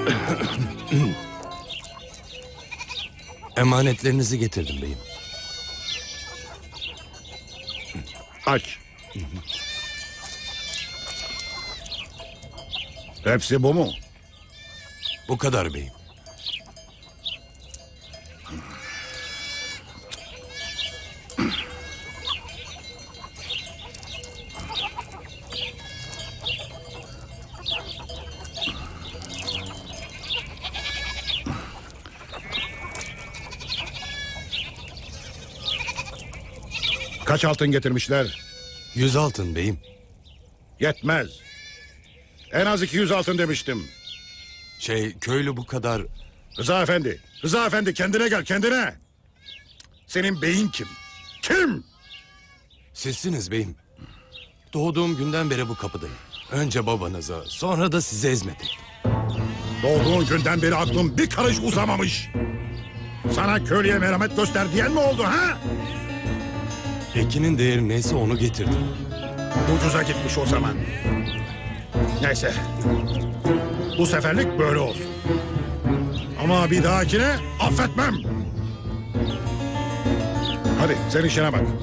Emanetlerinizi getirdim beyim. Aç. Hepsi bu mu? Bu kadar beyim. Kaç altın getirmişler? 100 altın beyim. Yetmez. En az 200 altın demiştim. Köylü bu kadar... Rıza Efendi, Rıza Efendi kendine gel, kendine. Senin beyin kim? Kim? Sizsiniz beyim. Doğduğum günden beri bu kapıdayım. Önce babanıza, sonra da size hizmet ettim. Doğduğun günden beri aklım bir karış uzamamış. Sana köylüye merhamet göster diyen mi oldu ha? Ekinin değeri neyse onu getirdim. Ucuza gitmiş o zaman. Neyse. Bu seferlik böyle olsun. Ama bir dahakine affetmem. Hadi sen işine bak.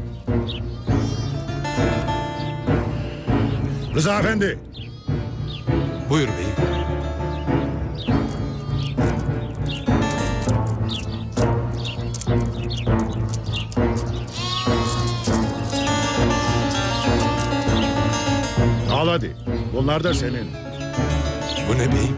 Rıza Efendi. Buyur beyim. Al hadi. Bunlar da senin. Bu ne beyim?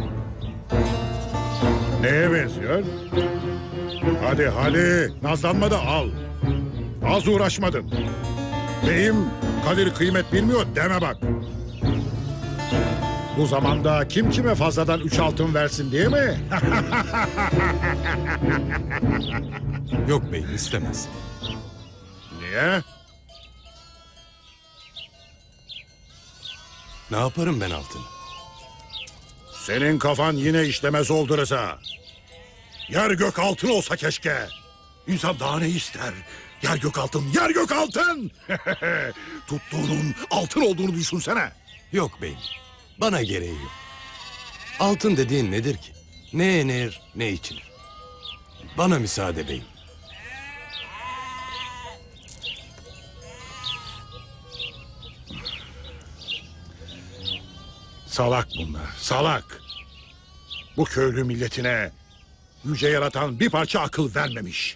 Neye benziyor? Hadi hadi. Nazlanma da al. Az uğraşmadın. Beyim kadir kıymet bilmiyor deme bak. Bu zamanda kim kime fazladan 3 altın versin diye mi? Yok beyim, istemez. Niye? Ne yaparım ben altını? Senin kafan yine işlemez oldu Rıza. Yer gök altın olsa keşke. İnsan daha ne ister? Yer gök altın, yer gök altın! Tuttuğunun altın olduğunu düşünsene. Yok beyim, bana gereği yok. Altın dediğin nedir ki? Ne yenir, ne içilir. Bana müsaade beyim. Salak bunlar, salak. Bu köylü milletine yüce yaratan bir parça akıl vermemiş.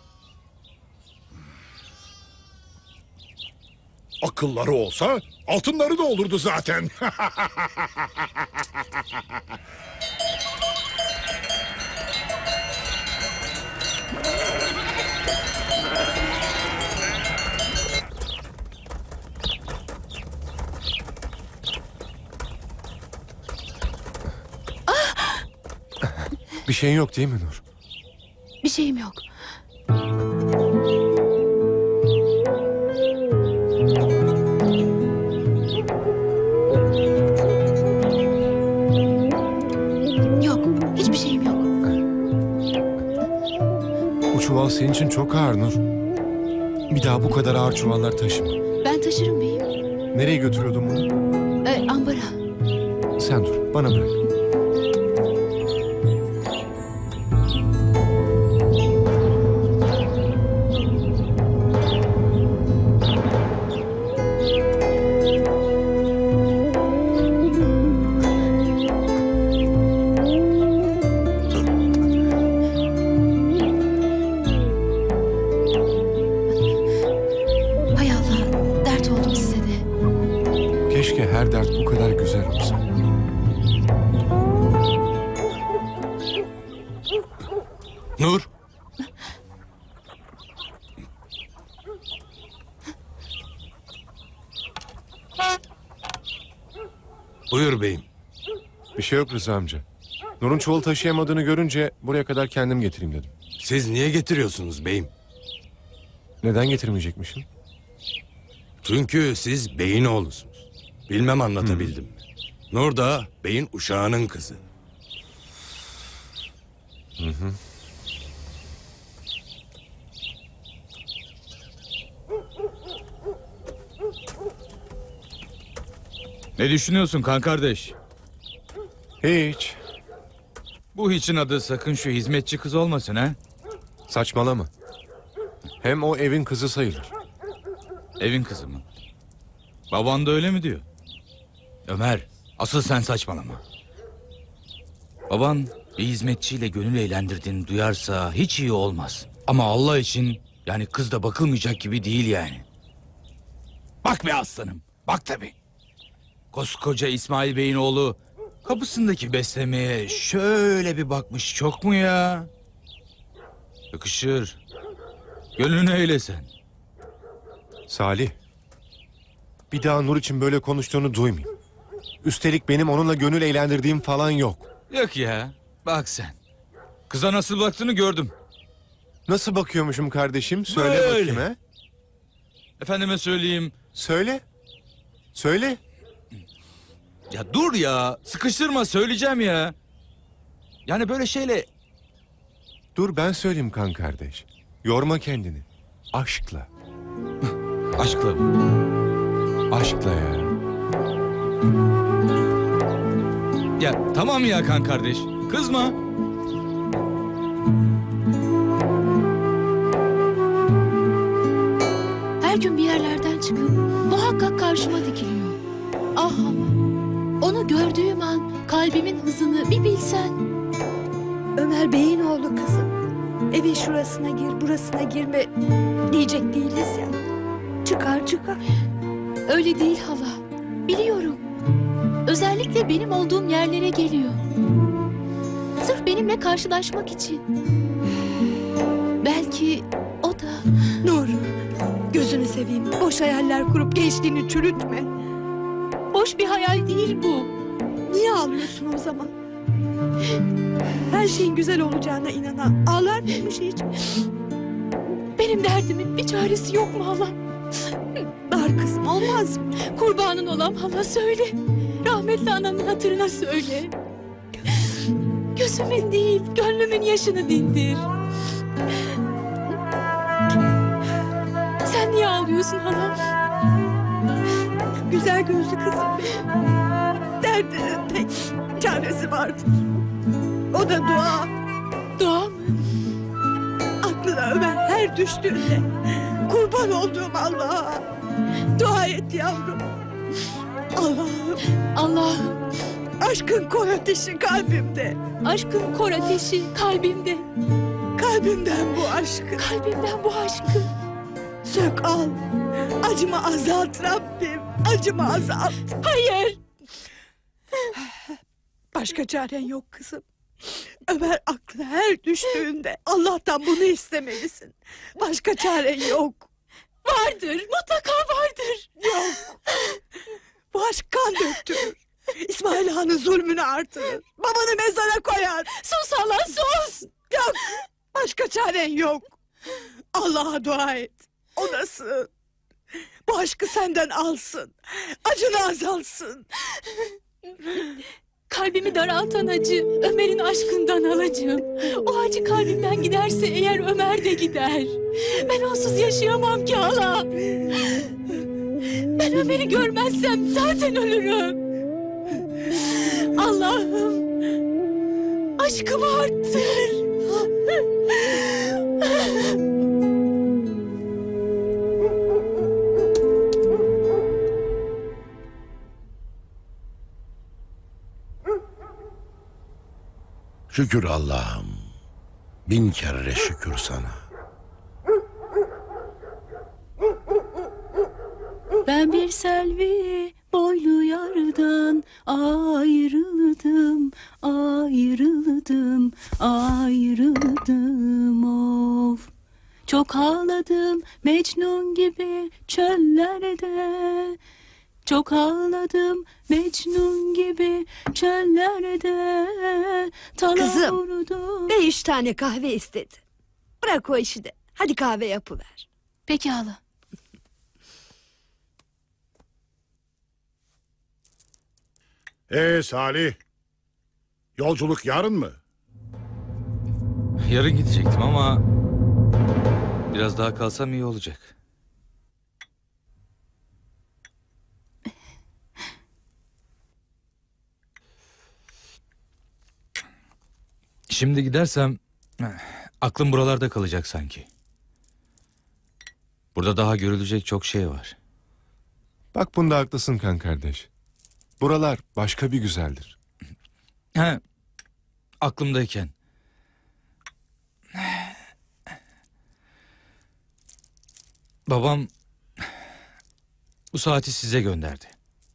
Akılları olsa altınları da olurdu zaten. Bir şeyin yok değil mi Nur? Bir şeyim yok. Yok, hiçbir şeyim yok. Bu çuval senin için çok ağır Nur. Bir daha bu kadar ağır çuvallar taşıma. Ben taşırım beyim. Nereye götürüyordun bunu? Ambara. Sen dur, bana bırak. Hay Allah, dert oldum size de. Keşke her dert bu kadar güzel olsa. Nur! Buyur beyim. Bir şey yok Rıza amca. Nur'un çuvalı taşıyamadığını görünce buraya kadar kendim getireyim dedim. Siz niye getiriyorsunuz beyim? Neden getirmeyecekmişim? Çünkü siz beyin oğlusunuz. Bilmem anlatabildim mi? Nur da beyin uşağının kızı. Ne düşünüyorsun kan kardeş? Hiç. Bu için adı sakın şu hizmetçi kız olmasın ha? Saçmalama. Hem o evin kızı sayılır. Evin kızı mı? Baban da öyle mi diyor? Ömer, asıl sen saçmalama. Baban bir hizmetçiyle gönül eğlendirdiğini duyarsa hiç iyi olmaz. Ama Allah için yani kız da bakılmayacak gibi değil yani. Bak be aslanım, bak tabii. Koskoca İsmail Bey'in oğlu kapısındaki beslemeye şöyle bir bakmış, çok mu ya? Yakışır. Gönlünü eylesen. Salih. Bir daha Nur için böyle konuştuğunu duymayayım. Üstelik benim onunla gönül eğlendirdiğim falan yok. Yok ya, bak sen. Kıza nasıl baktığını gördüm. Nasıl bakıyormuşum kardeşim? Söyle Böyle. bakayım he. Efendime söyleyeyim. Söyle. Söyle. Ya dur ya, sıkıştırma, söyleyeceğim ya. Yani böyle şeyle... Dur ben söyleyeyim kan kardeş. Yorma kendini. Aşkla. Aşkla. Aşkla ya. Ya tamam ya kan kardeş, kızma. Her gün bir yerlerden çıkıp muhakkak karşıma dikiliyor. Ah ama onu gördüğüm an kalbimin hızını bir bilsen. Ömer Bey'in oğlu kızım. Evin şurasına gir, burasına girme diyecek değiliz ya. Çıkar çıkar. Öyle değil hala. Biliyorum. Özellikle benim olduğum yerlere geliyor. Sırf benimle karşılaşmak için. Belki o da... Nur, gözünü seveyim. Boş hayaller kurup gençliğini çürütme. Boş bir hayal değil bu. Niye ağlıyorsun o zaman? Her şeyin güzel olacağına inanan ağlar mıymış hiç? Benim derdimin bir çaresi yok mu hala? Dar kızım, olmaz mı? Kurbanın olam hala, söyle. Rahmetli anamın hatırına söyle. Gözümün değil, gönlümün yaşını dindir. Sen niye ağlıyorsun hala? Güzel gözlü kızım benim. Derdinin tek çaresi vardır. O da dua. Dua mı? Aklına Ömer her düştüğünde kurban olduğum Allah'a dua et yavrum. Allah'ım, Allah'ım, aşkın kor ateşi kalbimde. aşkın kor ateşi kalbimde. Kalbimden bu aşkı Kalbimden bu aşkı. sök al. Acımı azalt Rabbim. Acımı azalt. Hayır. Başka çaren yok kızım. Ömer aklı her düştüğünde Allah'tan bunu istemelisin. Başka çaren yok. Vardır, mutlaka vardır. Yok. Bu aşk kan döktürür. İsmail Han'ın zulmünü artırır. Babanı mezara koyar. Sus hala, sus. Yok. Başka çaren yok. Allah'a dua et. O da sığın. Bu aşkı senden alsın. Acını azalsın. Kalbimi daraltan acı Ömer'in aşkından alacağım. O acı kalbimden giderse eğer Ömer de gider. Ben onsuz yaşayamam ki hala. Ben Ömer'i görmezsem zaten ölürüm. Allah'ım, aşkımı arttır. Şükür Allah'ım. Bin kere şükür sana. Ben bir selvi boylu yardan ayrıldım, ayrıldım, ayrıldım of. Çok ağladım Mecnun gibi çöllerde. Çok ağladım Mecnun gibi çöllerde. Kızım, vurdum. 5 tane kahve istedi. Bırak o işi de. Hadi kahve yapıver. Peki hala. Salih. Yolculuk yarın mı? Yarın gidecektim ama... biraz daha kalsam iyi olacak. Şimdi gidersem aklım buralarda kalacak sanki. Burada daha görülecek çok şey var. Bak bunda haklısın kan kardeş. Buralar başka bir güzeldir. He, aklımdayken. Babam bu saati size gönderdi.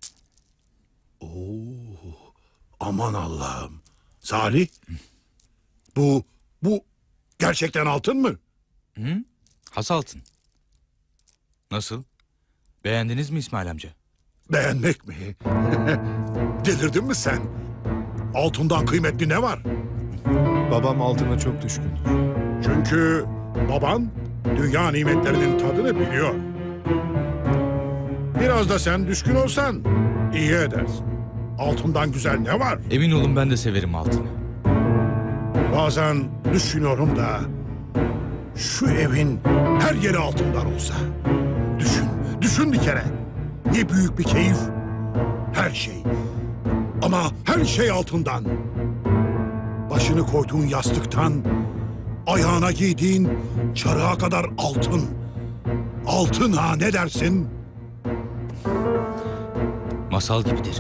Aman Allah'ım. Salih, bu gerçekten altın mı? Has altın. Nasıl? Beğendiniz mi İsmail amca? Beğenmek mi? Delirdin mi sen? Altından kıymetli ne var? Babam altına çok düşkündür. Çünkü baban dünya nimetlerinin tadını biliyor. Biraz da sen düşkün olsan iyi edersin. Altından güzel ne var? Emin olun ben de severim altını. Bazen düşünüyorum da şu evin her yeri altından olsa. Düşün bir kere. Ne büyük bir keyif. Her şey. Ama her şey altından. Başını koyduğun yastıktan ayağına giydiğin çarığa kadar altın. Altın ha, ne dersin? Masal gibidir.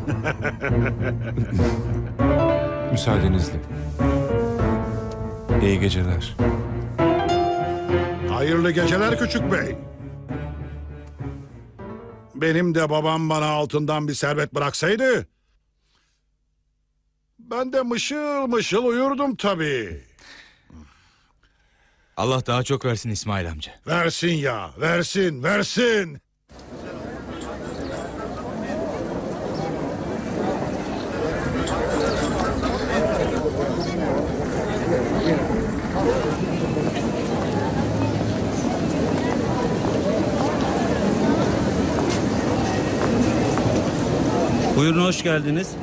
Müsaadenizle. İyi geceler. Hayırlı geceler küçük bey. Benim de babam bana altından bir servet bıraksaydı, ben de mışıl mışıl uyurdum tabii. Allah daha çok versin İsmail amca. Versin ya, versin. Buyurun, hoş geldiniz.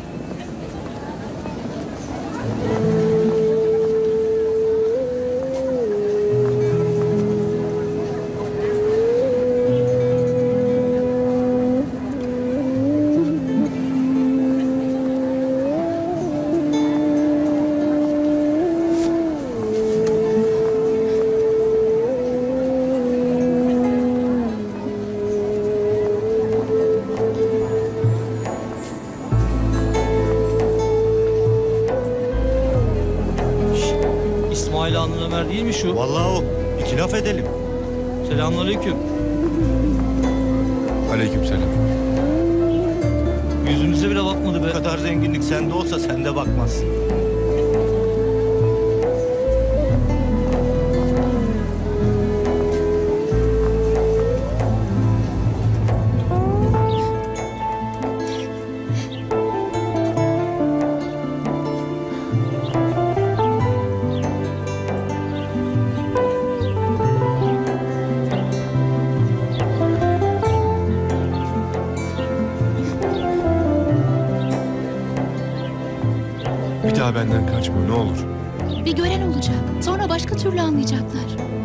İsmail Han'ın Ömer değil mi şu? Vallahi o. İki laf edelim. Selamünaleyküm. Aleykümselam. Yüzümüze bile bakmadı be. Bu kadar zenginlik sende olsa sen de bakmazsın. Bir daha benden kaçma ne olur. Bir gören olacak. Sonra başka türlü anlayacaklar.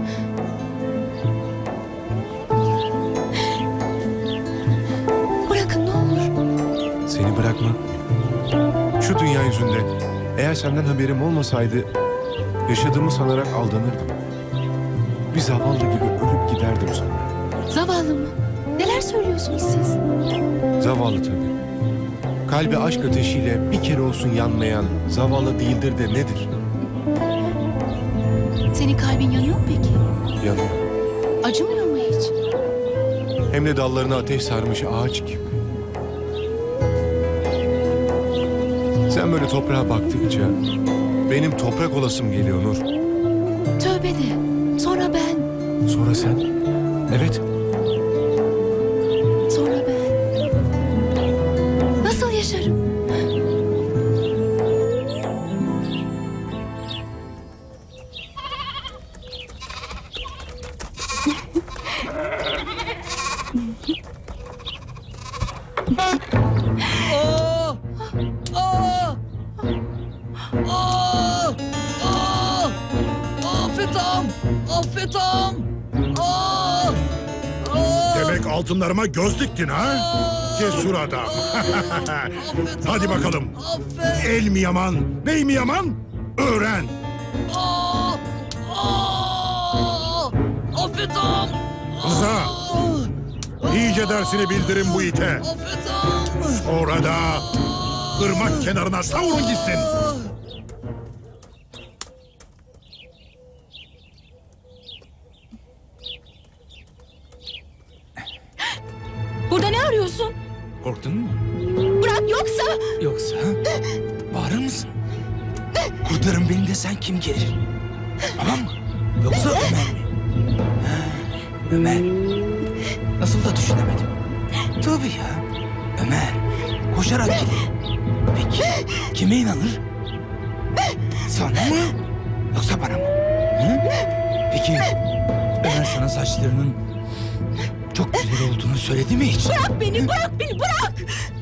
Bırakın ne olur. Seni bırakmam. Şu dünya yüzünde eğer senden haberim olmasaydı yaşadığımı sanarak aldanırdım. Bir zavallı gibi ölüp giderdim sonra. Zavallı mı? Neler söylüyorsunuz siz? Zavallı tabii. Kalbi aşk ateşiyle bir kere olsun yanmayan zavallı değildir de nedir? Senin kalbin yanıyor mu peki? Yanıyor. Acımıyor mu hiç? Hem de dallarına ateş sarmış ağaç gibi. Sen böyle toprağa baktıkça benim toprak olasım geliyor Nur. Tövbe de. Sonra ben. Sonra sen? Evet. Sonra ben. Nasıl yaşarım? Affet ağam. Demek altınlarıma göz diktin ha? Cesur adam. Hadi bakalım. El mi yaman, bey mi yaman? Öğren. Affet ağam. Rıza. İyice dersini bildirin bu ite. Affet ağam. Sonra da ırmak kenarına savurun gitsin. Burada ne arıyorsun? Korktun mu? Bırak yoksa... Yoksa bağırır mısın? Kurtarın beni de sen kim gelir? Tamam mı? Yoksa Ömer mi? Ha, Ömer. Nasıl da düşünemedim. Tabii ya. Ömer. Koşarak gelir. Peki kime inanır? Sana mı? Yoksa bana mı? Hı? Peki Ömer sana saçlarının çok güzel olduğunu söyledi mi hiç? Bırak beni, bırak beni, bırak!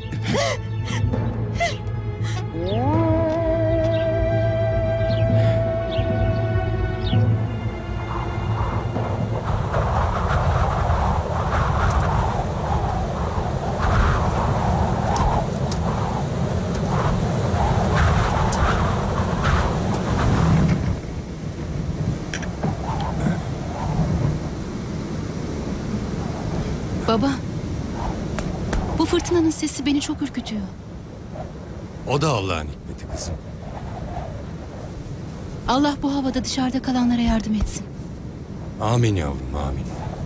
Baba, bu fırtınanın sesi beni çok ürkütüyor. O da Allah'ın hikmeti kızım. Allah bu havada dışarıda kalanlara yardım etsin. Amin yavrum, amin.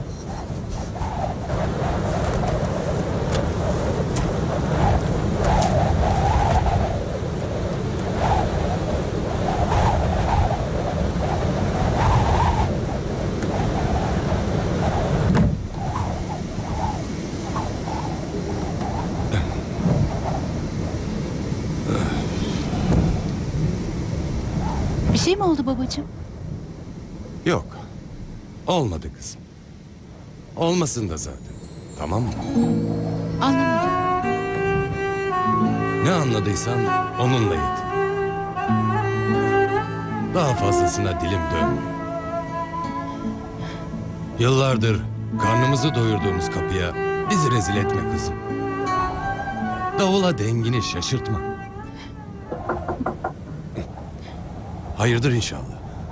Bir şey mi oldu babacığım? Yok. Olmadı kızım. Olmasın da zaten. Tamam mı? Anlamadım. Ne anladıysan onunla yetin. Daha fazlasına dilim dönmüyor. Yıllardır karnımızı doyurduğumuz kapıya bizi rezil etme kızım. Davula dengini şaşırtma. Hayırdır inşallah.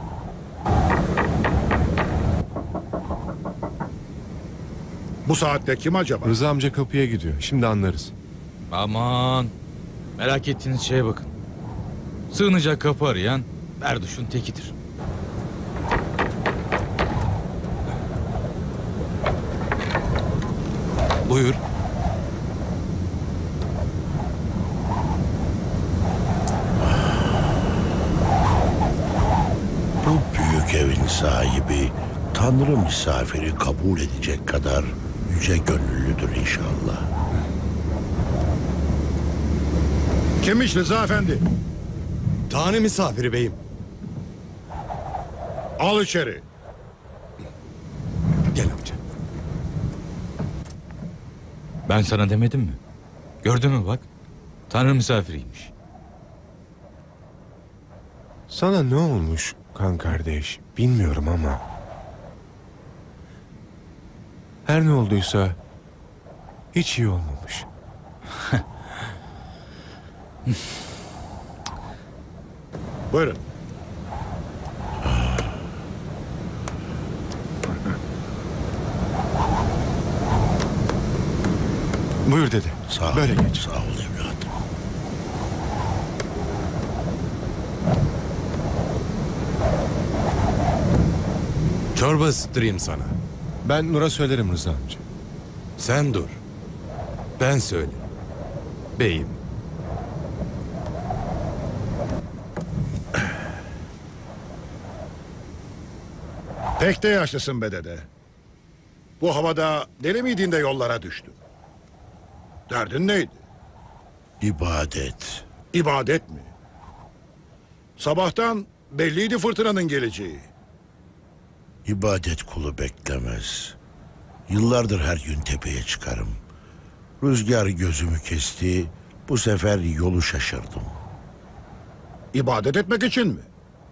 Bu saatte kim acaba? Rıza amca kapıya gidiyor. Şimdi anlarız. Aman. Merak ettiğiniz şeye bakın. Sığınacak kapı arayan Berduş'un tekidir. Buyur. Bu büyük evin sahibi Tanrı misafiri kabul edecek kadar yüce gönüllüdür inşallah. Kimmiş Rıza Efendi? Tanrı misafiri beyim. Al içeri. Gel amca. Ben sana demedim mi? Gördün mü bak. Tanrı misafiriymiş. Sana ne olmuş kan kardeş bilmiyorum ama. Her ne olduysa hiç iyi olmamış. Buyurun. Buyur dede. Sağ ol. Böyle geç. Sağ ol evladım. Çorba ısıtırayım sana. Ben Nur'a söylerim Rıza amca. Sen dur. Ben söyle. Beyim. Pek de yaşlısın be dede. Bu havada deli miydin de yollara düştün? Derdin neydi? İbadet. İbadet mi? Sabahtan belliydi fırtınanın geleceği. İbadet kulu beklemez. Yıllardır her gün tepeye çıkarım. Rüzgar gözümü kesti. Bu sefer yolu şaşırdım. İbadet etmek için mi?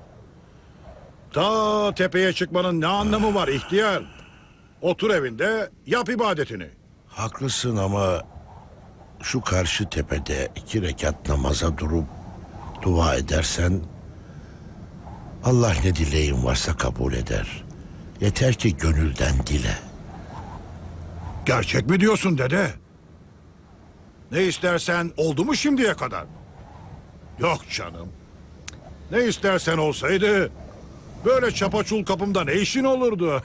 Ta tepeye çıkmanın ne anlamı var ihtiyar? Otur evinde yap ibadetini. Haklısın ama şu karşı tepede 2 rekat namaza durup dua edersen Allah ne dileğin varsa kabul eder. Yeter ki gönülden dile. Gerçek mi diyorsun dede? Ne istersen oldu mu şimdiye kadar? Yok canım. Ne istersen olsaydı böyle çapaçul kapımda ne işin olurdu?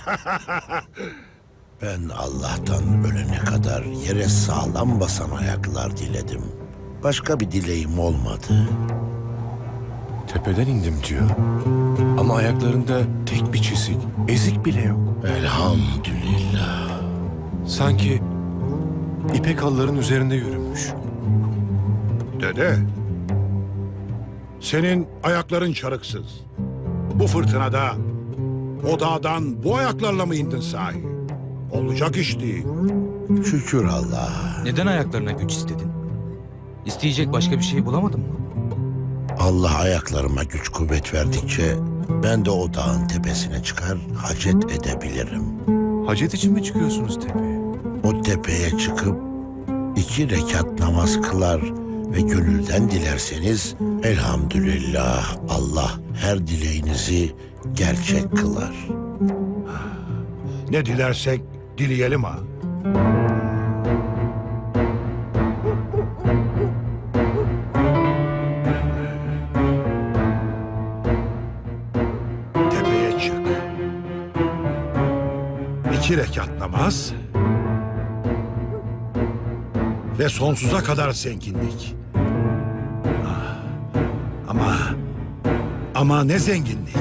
Ben Allah'tan ölene kadar yere sağlam basan ayaklar diledim. Başka bir dileğim olmadı. Tepeden indim diyor. Ama ayaklarında tek bir çizik, ezik bile yok. Elhamdülillah. Sanki ipek halıların üzerinde yürümüş. Dede, senin ayakların çarıksız. Bu fırtınada o dağdan bu ayaklarla mı indin sahi? Olacak iş değil. Şükür Allah'a. Neden ayaklarına güç istedin? İsteyecek başka bir şey bulamadın mı? Allah ayaklarıma güç kuvvet verdikçe ben de o dağın tepesine çıkar hacet edebilirim. Hacet için mi çıkıyorsunuz tepeye? O tepeye çıkıp 2 rekat namaz kılar ve gönülden dilerseniz elhamdülillah Allah her dileğinizi gerçek kılar. Ne dilersek dileyelim ha. Tepeye çık. 2 rekat namaz ve sonsuza kadar zenginlik. Ah, ama ne zenginlik.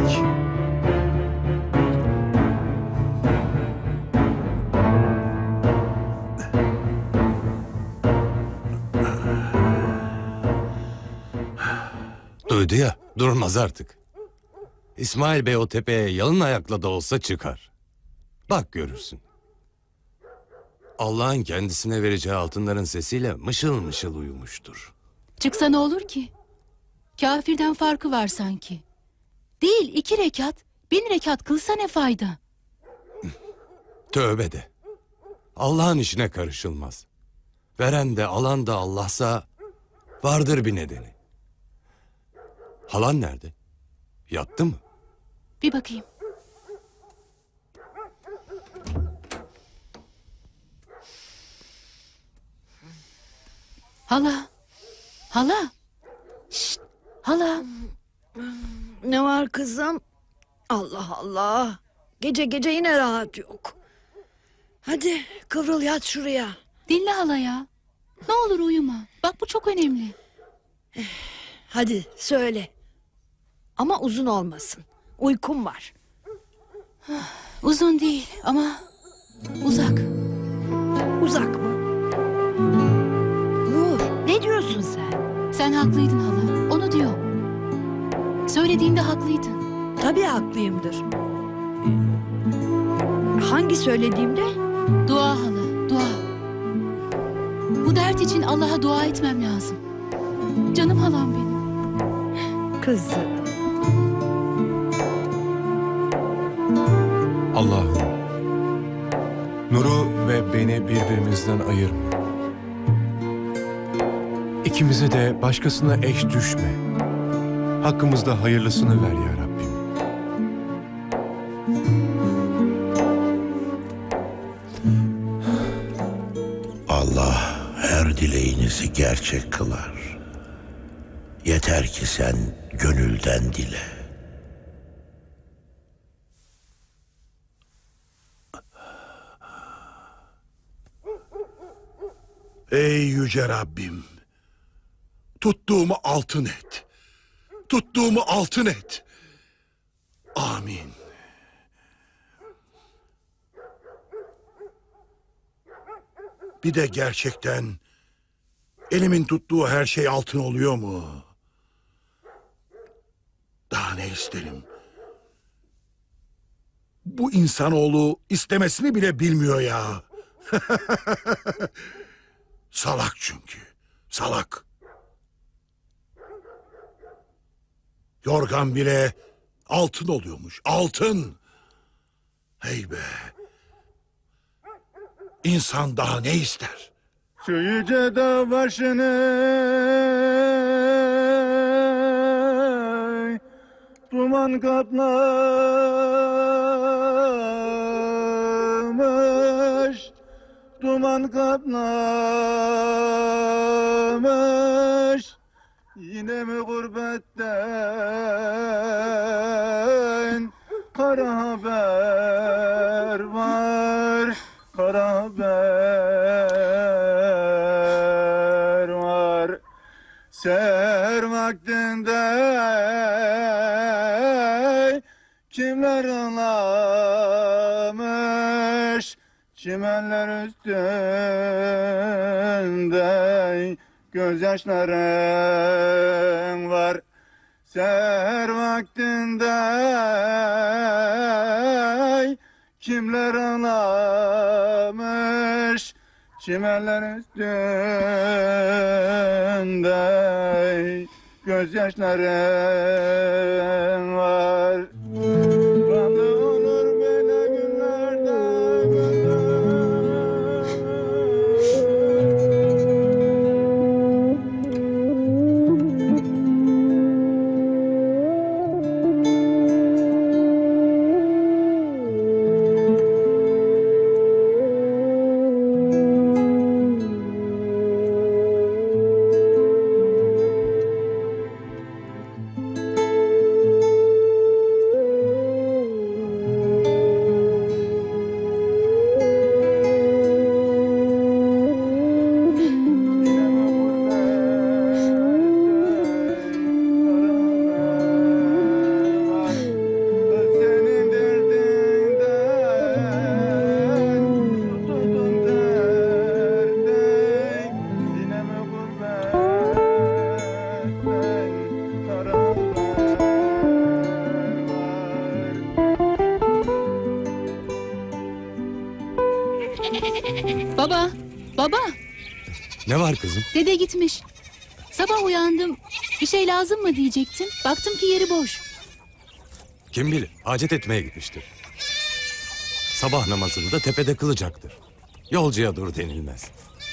Duydu ya, durmaz artık. İsmail Bey o tepeye yalın ayakla da olsa çıkar. Bak görürsün. Allah'ın kendisine vereceği altınların sesiyle mışıl mışıl uyumuştur. Çıksa ne olur ki? Kafirden farkı var sanki. Değil 2 rekat, 1000 rekat kılsa ne fayda? Tövbe de. Allah'ın işine karışılmaz. Veren de alan da Allah'sa vardır bir nedeni. Halan nerede? Yattı mı? Bir bakayım. Hala. Hala. Şşt. Hala. Ne var kızım? Allah Allah. Gece gece yine rahat yok. Hadi kıvrıl yat şuraya. Dinle hala ya. Ne olur uyuma. Bak bu çok önemli. Hadi söyle. Ama uzun olmasın. Uykum var. Uzun değil ama uzak. Uzak mı? Nur, ne diyorsun sen? Sen haklıydın hala. Onu diyor. Söylediğinde haklıydın. Tabii haklıyımdır. Hangi söylediğimde? Dua hala, dua. Bu dert için Allah'a dua etmem lazım. Canım halam benim. Kızım. Allah'ım, Nur'u ve beni birbirimizden ayırma. İkimize de başkasına eş düşme. Hakkımızda hayırlısını ver ya Rabbim. Allah her dileğinizi gerçek kılar. Yeter ki sen gönülden dile. Ey yüce Rabbim, tuttuğumu altın et. Tuttuğumu altın et. Amin. Bir de gerçekten elimin tuttuğu her şey altın oluyor mu? Daha ne isterim? Bu insanoğlu istemesini bile bilmiyor ya. Salak çünkü. Salak. Yorgan bile altın oluyormuş. Altın. Hey be. İnsan daha ne ister? Şu yüce dağ başını duman kaplamış, duman kaplamış. Yine mi gurbetten kara haber var, kara haber var. Seher vaktinde kimler ağlamış, çimenler üstünde gözyaşların var. Seher vaktinde kimler ağlamış, çimenler üstünde gözyaşların var. Kanlı olur böyle günlerde. Baba, baba. Ne var kızım? Dede gitmiş. Sabah uyandım. Bir şey lazım mı diyecektim. Baktım ki yeri boş. Kim bilir, hacet etmeye gitmiştir. Sabah namazını da tepede kılacaktır. Yolcuya dur denilmez.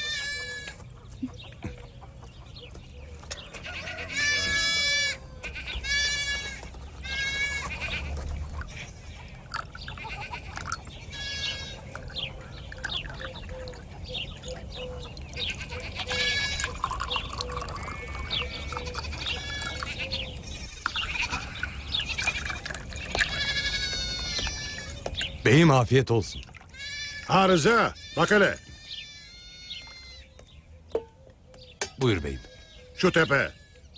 Beyim afiyet olsun. Ha Rıza, bak hele. Buyur beyim. Şu tepe.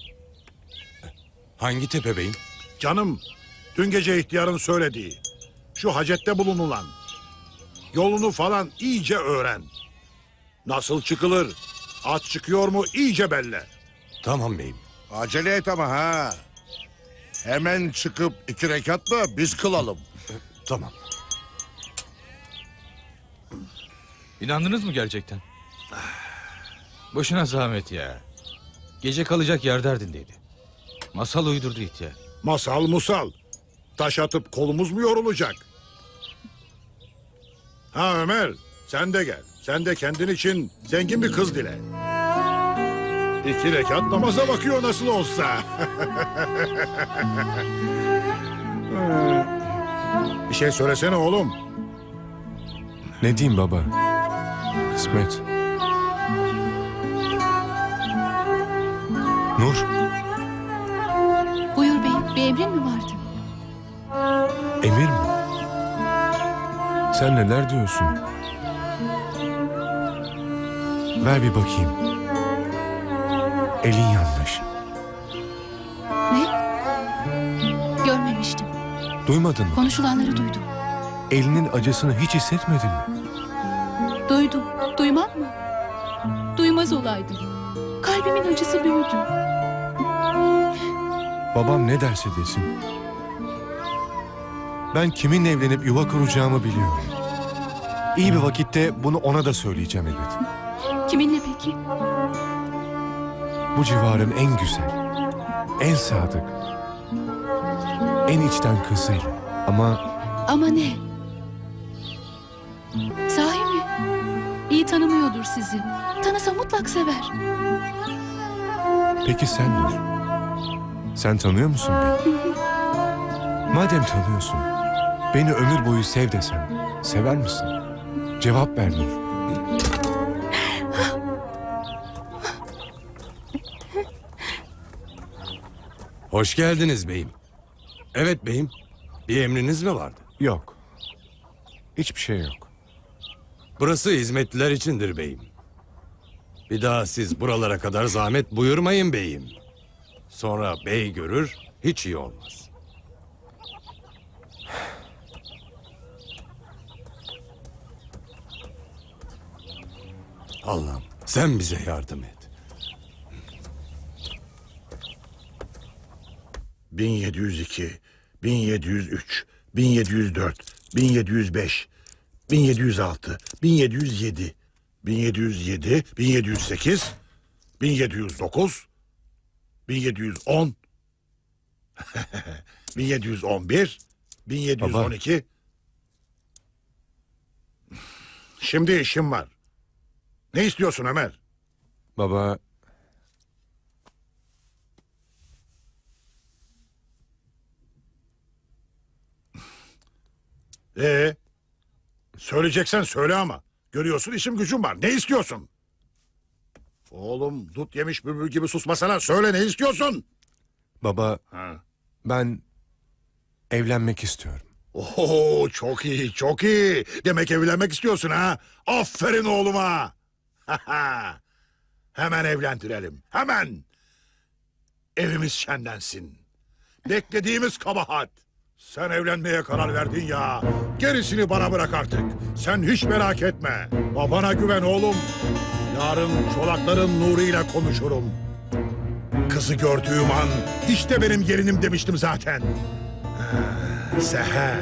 Hangi tepe beyim? Canım, dün gece ihtiyarın söylediği. Şu hacette bulunulan. Yolunu falan iyice öğren. Nasıl çıkılır? At çıkıyor mu iyice belli. Tamam beyim. Acele et ama ha. Hemen çıkıp 2 rekatla biz kılalım. Tamam. İnandınız mı gerçekten? Boşuna zahmet ya. Gece kalacak yer derdindeydi. Masal uydurdu ihtiyar. Masal musal. Taş atıp kolumuz mu yorulacak? Ha Ömer, sen de gel. Sen de kendin için zengin bir kız dile. 2 rekat namaza bakıyor nasıl olsa. Bir şey söylesene oğlum. Ne diyeyim baba? Kısmet. Nur, Buyur beyim. Bir emrin mi vardı? emir mi? Sen neler diyorsun? Ver bir bakayım. Elin yanmış. Ne? Görmemiştim. Duymadın mı? Konuşulanları duydum. Elinin acısını hiç hissetmedin mi? Duydum. Duymam mı? Duymaz olaydım. Kalbimin acısı büyüdü. Babam ne derse desin. Ben kiminle evlenip yuva kuracağımı biliyorum. İyi bir vakitte bunu ona da söyleyeceğim elbet. Kiminle peki? Bu civarın en güzel, en sadık, en içten kızıyla. Ama ne? Sahi mi? İyi tanımıyordur sizi. Tanısa mutlak sever. Peki sen Nur? Sen tanıyor musun beni? Madem tanıyorsun, beni ömür boyu sev desem, sever misin? Cevap ver Nur. Hoş geldiniz beyim. Evet beyim. Bir emriniz mi vardı? Yok. Hiçbir şey yok. Burası hizmetliler içindir beyim. Bir daha siz buralara kadar zahmet buyurmayın beyim. Sonra bey görür, hiç iyi olmaz. Allah'ım sen bize yardım et. 1702, 1703, 1704, 1705, 1706, 1707, 1707, 1708, 1709, 1710, 1711, 1712. Şimdi işim var. Ne istiyorsun Ömer? Baba, Söyleyeceksen söyle ama. Görüyorsun işim gücüm var. Ne istiyorsun? Oğlum dut yemiş bülbül gibi susmasana. Söyle ne istiyorsun? baba, Ha. ben evlenmek istiyorum. Oho çok iyi çok iyi. Demek evlenmek istiyorsun ha? Aferin oğluma. Hemen evlendirelim. Hemen. Evimiz şenlensin. Beklediğimiz kabahat. Sen evlenmeye karar verdin ya. Gerisini bana bırak artık. Sen hiç merak etme. Babana güven oğlum. Yarın çolakların nuruyla konuşurum. Kızı gördüğüm an işte benim gelinim demiştim zaten. Seher.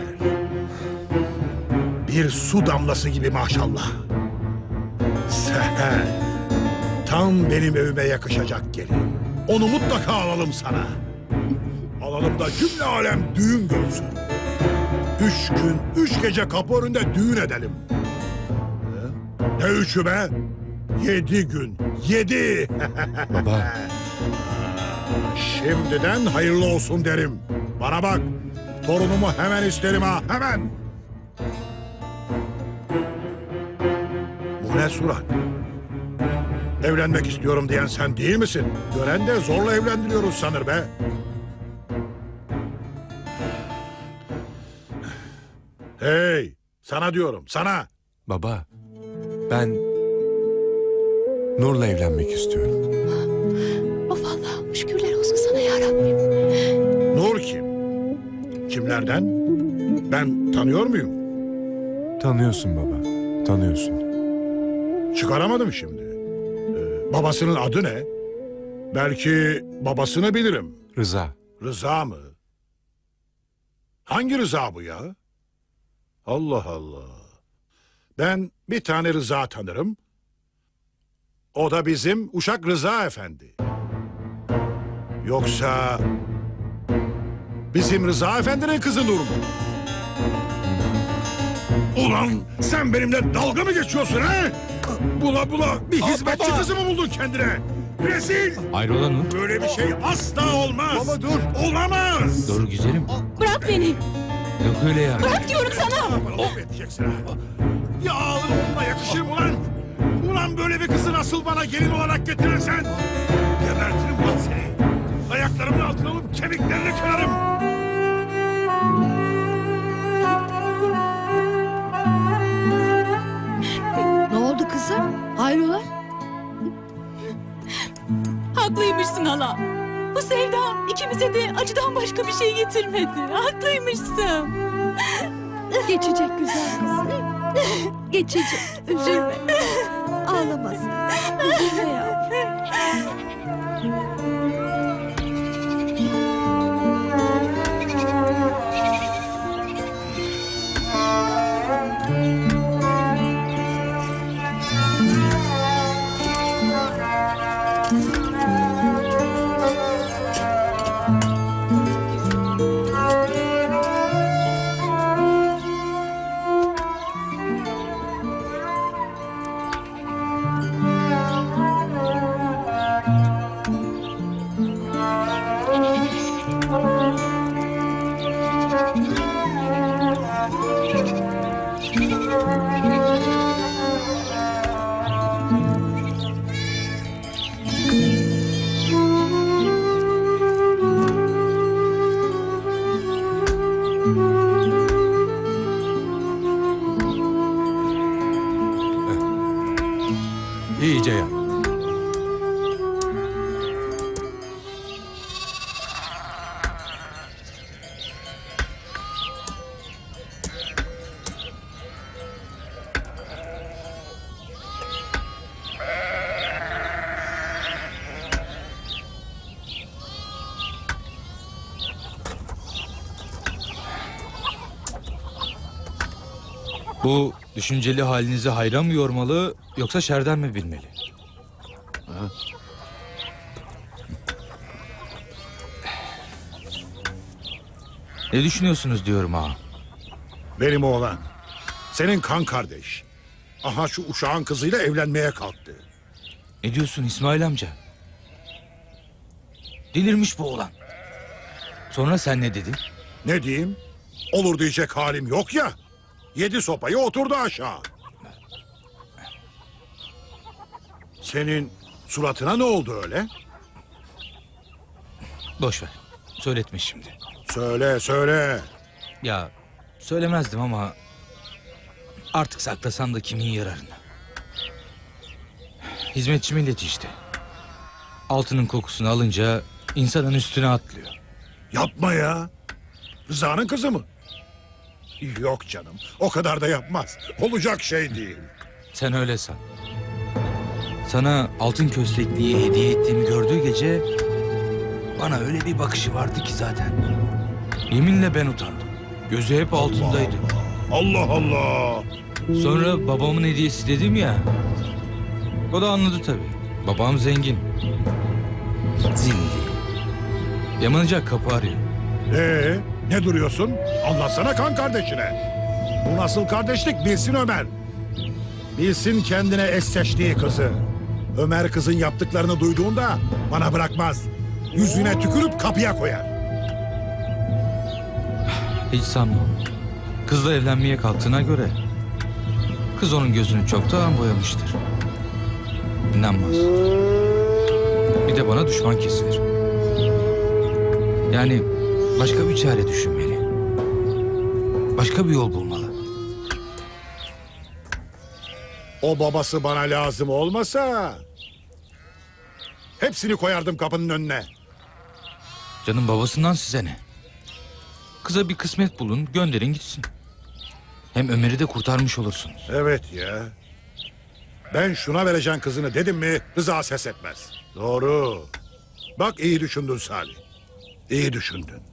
Bir su damlası gibi maşallah. Seher. Tam benim evime yakışacak gelin. Onu mutlaka alalım sana. Alalım da cümle alem düğün görsün. 3 gün, 3 gece kapı önünde düğün edelim. Ne üçü be? 7 gün, 7. Baba, Şimdiden hayırlı olsun derim. Bana bak, torunumu hemen isterim ha, hemen. Bu ne surat? Evlenmek istiyorum diyen sen değil misin? Gören de zorla evlendiriyoruz sanır be. Hey, sana diyorum, sana. baba, ben Nur'la evlenmek istiyorum. Of Allah'ım şükürler olsun sana ya Rabbim. Nur kim? Kimlerden? Ben tanıyor muyum? Tanıyorsun baba, tanıyorsun. Çıkaramadım şimdi. Babasının adı ne? Belki babasını bilirim. Rıza. Rıza mı? Hangi Rıza bu ya? Allah Allah. Ben bir tane Rıza tanırım. O da bizim Uşak Rıza Efendi. Yoksa bizim Rıza Efendi'nin kızı Nur mu? Ulan sen benimle dalga mı geçiyorsun ha? Bula bula bir hizmetçi kızı mı buldun kendine? Rezil! Hayrola Nur? Böyle bir şey asla olmaz. Baba dur. Olamaz. Dur güzelim. Bırak beni. Yok öyle ya. Bırak diyorum sana. Edeceksin ha. Ya ağlımla yakışır mı ulan? Ulan böyle bir kızı nasıl bana gelin olarak getirirsen? Gebertirim ulan seni. Ayaklarımın altına alıp kemiklerini kırarım. Ne oldu kızım? Hayrola? Haklıymışsın hala. Bu sevda ikimize de acıdan başka bir şey getirmedi. Haklıymışsın. Geçecek güzel kızım. Geçecek. Üzülme. Ağlamasın. Üzülme yavrum. Bu düşünceli halinizi hayran mı yormalı yoksa şerden mi bilmeli? Ne düşünüyorsunuz diyorum ağa. Benim oğlan. Senin kan kardeş. Aha şu uşağın kızıyla evlenmeye kalktı. Ne diyorsun İsmail amca? Delirmiş bu oğlan. Sonra sen ne dedin? Ne diyeyim? Olur diyecek halim yok ya. Yedi sopayı oturdu aşağı. Senin suratına ne oldu öyle? Boş ver. Söyletme şimdi. Söyle söyle. Ya söylemezdim ama artık saklasan da kimin yararına? Hizmetçi milleti işte. Altının kokusunu alınca insanın üstüne atlıyor. Yapma ya. Rıza'nın kızı mı? Yok canım. O kadar da yapmaz. Olacak şey değil. Sen öyle san. Sana altın köstekliği hediye ettiğimi gördüğü gece bana öyle bir bakışı vardı ki zaten. Yeminle ben utandım. Gözü hep altındaydı. Allah Allah. Sonra babamın hediyesi dedim ya. O da anladı tabii. Babam zengin. Zindi. Yamanacak kapı arıyor. Ne duruyorsun? Anlatsana kan kardeşine. Bu nasıl kardeşlik bilsin Ömer. Bilsin kendine eş seçtiği kızı. Ömer kızın yaptıklarını duyduğunda bana bırakmaz. Yüzüne tükürüp kapıya koyar. Hiç sanmam. Kızla evlenmeye kalktığına göre kız onun gözünü çoktan boyamıştır. İnanmaz. Bir de bana düşman kesilir. Yani başka bir çare düşünmeli. Başka bir yol bulmalı. O babası bana lazım olmasa hepsini koyardım kapının önüne. Canım babasından size ne? Kıza bir kısmet bulun, gönderin gitsin. Hem Ömer'i de kurtarmış olursunuz. Evet ya. Ben şuna vereceğim kızını dedim mi Rıza ses etmez. Doğru. Bak iyi düşündün Salih. İyi düşündün.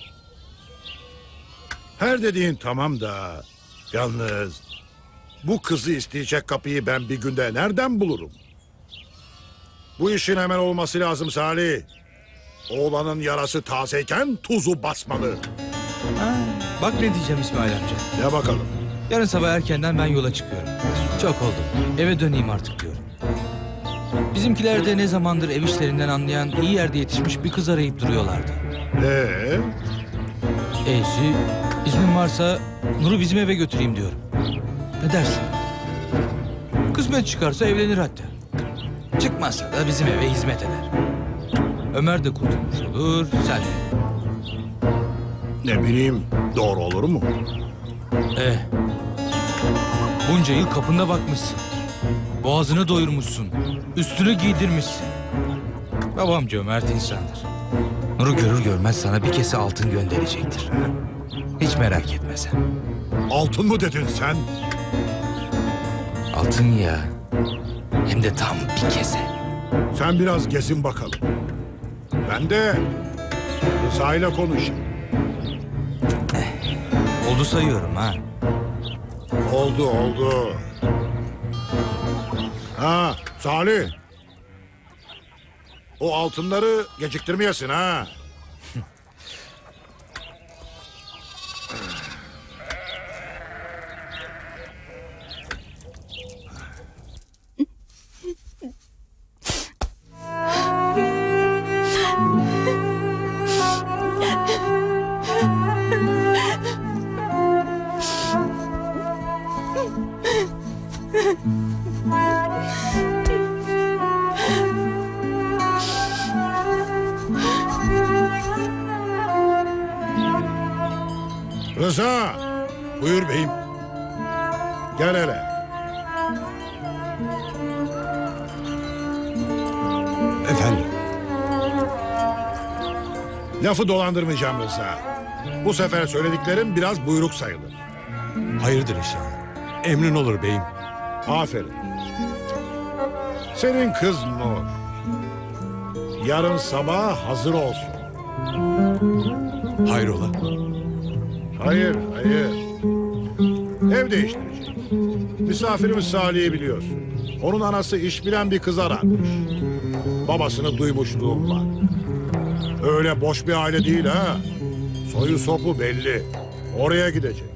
Her dediğin tamam da yalnız bu kızı isteyecek kapıyı ben bir günde nereden bulurum? Bu işin hemen olması lazım Salih. Oğlanın yarası tazeyken tuzu basmalı. Bak ne diyeceğim İsmail amca. Ya bakalım. Yarın sabah erkenden ben yola çıkıyorum. Çok oldu. Eve döneyim artık diyorum. Bizimkiler de ne zamandır ev işlerinden anlayan iyi yerde yetişmiş bir kız arayıp duruyorlardı. Eysi, iznin varsa Nur'u bizim eve götüreyim diyorum. Ne dersin? Kısmet çıkarsa evlenir hatta. Çıkmazsa da bizim eve hizmet eder. Ömer de kurtulmuş olur, sen de. Ne bileyim doğru olur mu? Bunca yıl kapında bakmışsın. Boğazını doyurmuşsun. Üstünü giydirmişsin. Babam cömert insandır. Nur'u görür görmez sana bir kese altın gönderecektir. Hiç merak etme sen. Altın mı dedin sen? Altın ya. Hem de tam bir kese. Sen biraz gezin bakalım. Ben de Rıza ile konuşayım. Oldu sayıyorum ha. Oldu. Ha Salih. O altınları geciktirmeyesin ha. Rıza, buyur beyim. Gel hele. Efendim? Lafı dolandırmayacağım Rıza. Bu sefer söylediklerim biraz buyruk sayılır. Hayırdır inşallah. Emrin olur beyim. Aferin. Senin kız Nur. Yarın sabah hazır olsun. Hayrola? Hayır. Ev değiştirecek. Misafirimiz Salih'i biliyorsun. Onun anası iş bilen bir kız aranmış. Babasını duymuşluğum var. Öyle boş bir aile değil ha. Soyu sopu belli. Oraya gidecek.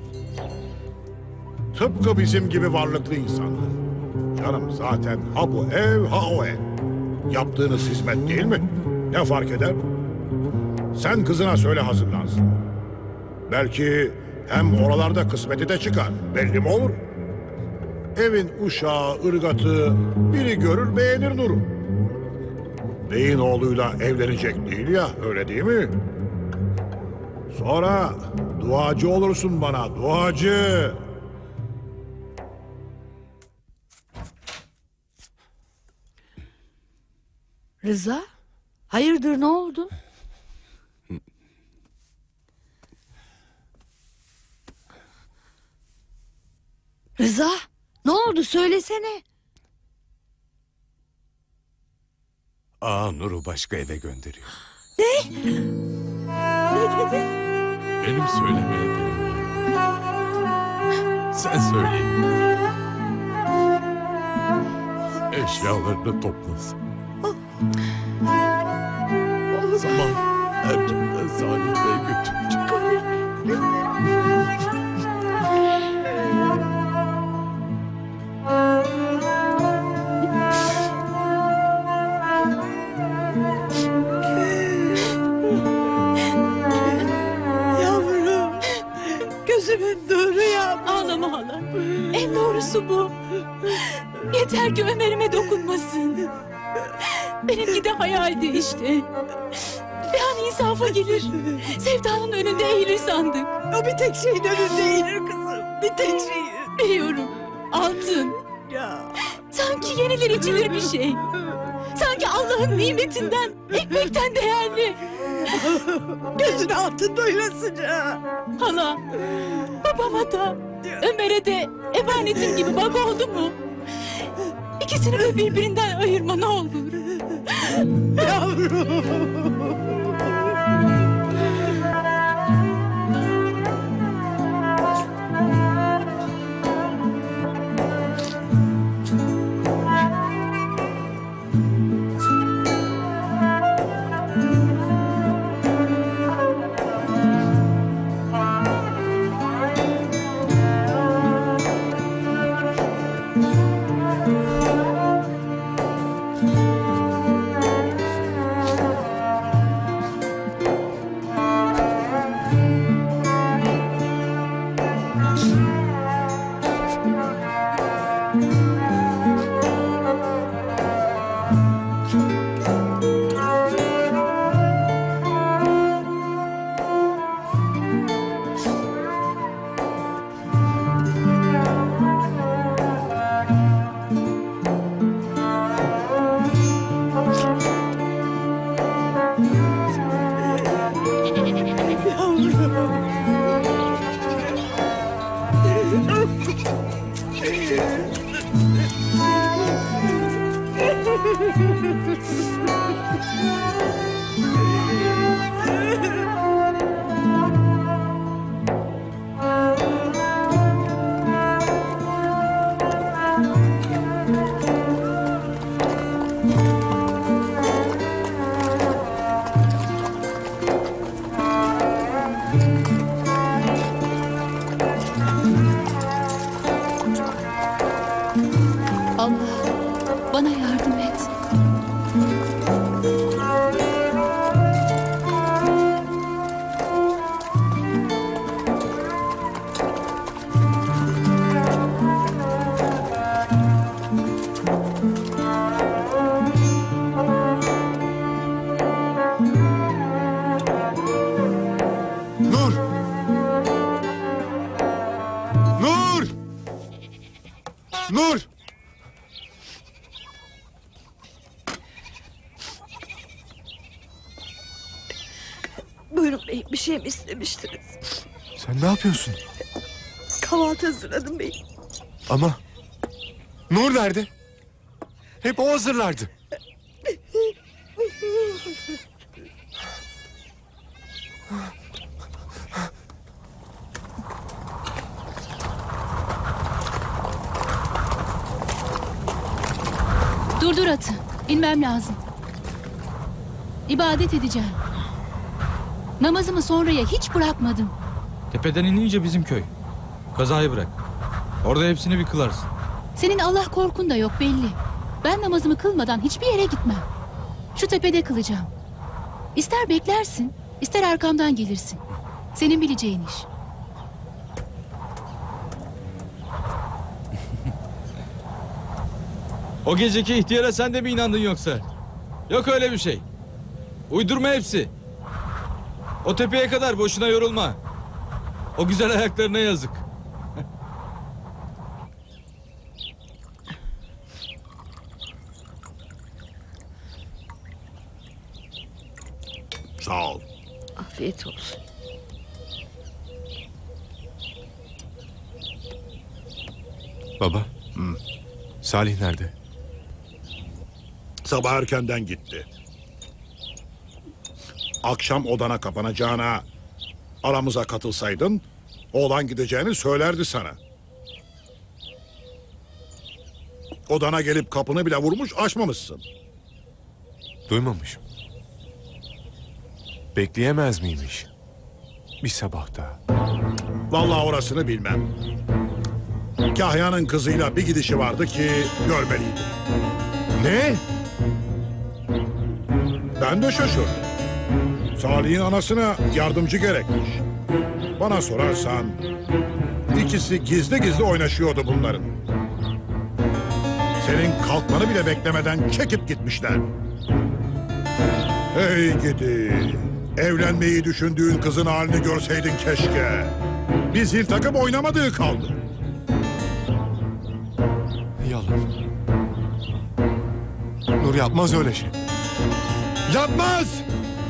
Tıpkı bizim gibi varlıklı insanlar. Canım zaten ha bu ev ha o ev. Yaptığınız hizmet değil mi? Ne fark eder? Sen kızına söyle hazırlansın. Belki hem oralarda kısmeti de çıkar. Belli mi olur? Evin uşağı, ırgatı biri görür beğenir Nur'u. Beyin oğluyla evlenecek değil ya, öyle değil mi? Sonra duacı olursun bana, duacı. Rıza, hayırdır ne oldu? Rıza, ne oldu söylesene. Nur'u başka eve gönderiyor. Ne? Ne dedi? Benim söylemeye dilim var. Sen söyleyin. Eşyalarını toplasın. Sabah erkenden Salih Bey götürecek. Yavrum, gözümün nuru ya. Ağlama hala. En doğrusu bu. Yeter ki Ömer'ime dokunmasın. Benimki de hayaldi işte. Bir an insafa gelir. Sevdanın önünde eğilir sandık. O bir tek şeyin önünde eğilir kızım. Bir tek şeyin. Biliyorum. Altın. Ya. Sanki yenilir içilir bir şey. Sanki Allah'ın nimetinden, ekmekten değerli. Gözünü altın doyurasıca. Hala, babama da, Ömer'e de emanetim gibi baba oldu mu? İkisini de birbirinden ayırma ne olur. Yavrum. Allah, bana yardım et. Nur! Nur! Nur! Buyurun beyim, bir şey mi istemiştiniz? Sen ne yapıyorsun? Kahvaltı hazırladım beyim. Ama Nur nerede? Hep o hazırlardı. Durdur atı. İnmem lazım. İbadet edeceğim. Namazımı sonraya hiç bırakmadım. Tepeden inince bizim köy. Kazayı bırak. Orada hepsini bir kılarsın. Senin Allah korkun da yok belli. Ben namazımı kılmadan hiçbir yere gitmem. Şu tepede kılacağım. İster beklersin, ister arkamdan gelirsin. Senin bileceğin iş. O geceki ihtiyara sen de mi inandın yoksa? Yok öyle bir şey. Uydurma hepsi. O tepeye kadar boşuna yorulma. O güzel ayaklarına yazık. Sağ ol. Afiyet olsun. Baba. Salih nerede? Sabah erkenden gitti. Akşam odana kapanacağına aramıza katılsaydın oğlan gideceğini söylerdi sana. Odana gelip kapını bile vurmuş açmamışsın. Duymamışım. Bekleyemez miymiş? Bir sabah daha. Vallahi orasını bilmem. Kahya'nın kızıyla bir gidişi vardı ki görmeliydim. Ne? Ben de şaşırdım. Salih'in anasına yardımcı gerekmiş. Bana sorarsan ikisi gizli gizli oynaşıyordu bunların. Senin kalkmanı bile beklemeden çekip gitmişler. Hey gidi. Evlenmeyi düşündüğün kızın halini görseydin keşke. Bir zil takıp oynamadığı kaldı. Yalan. Nur yapmaz öyle şey. Yapmaz!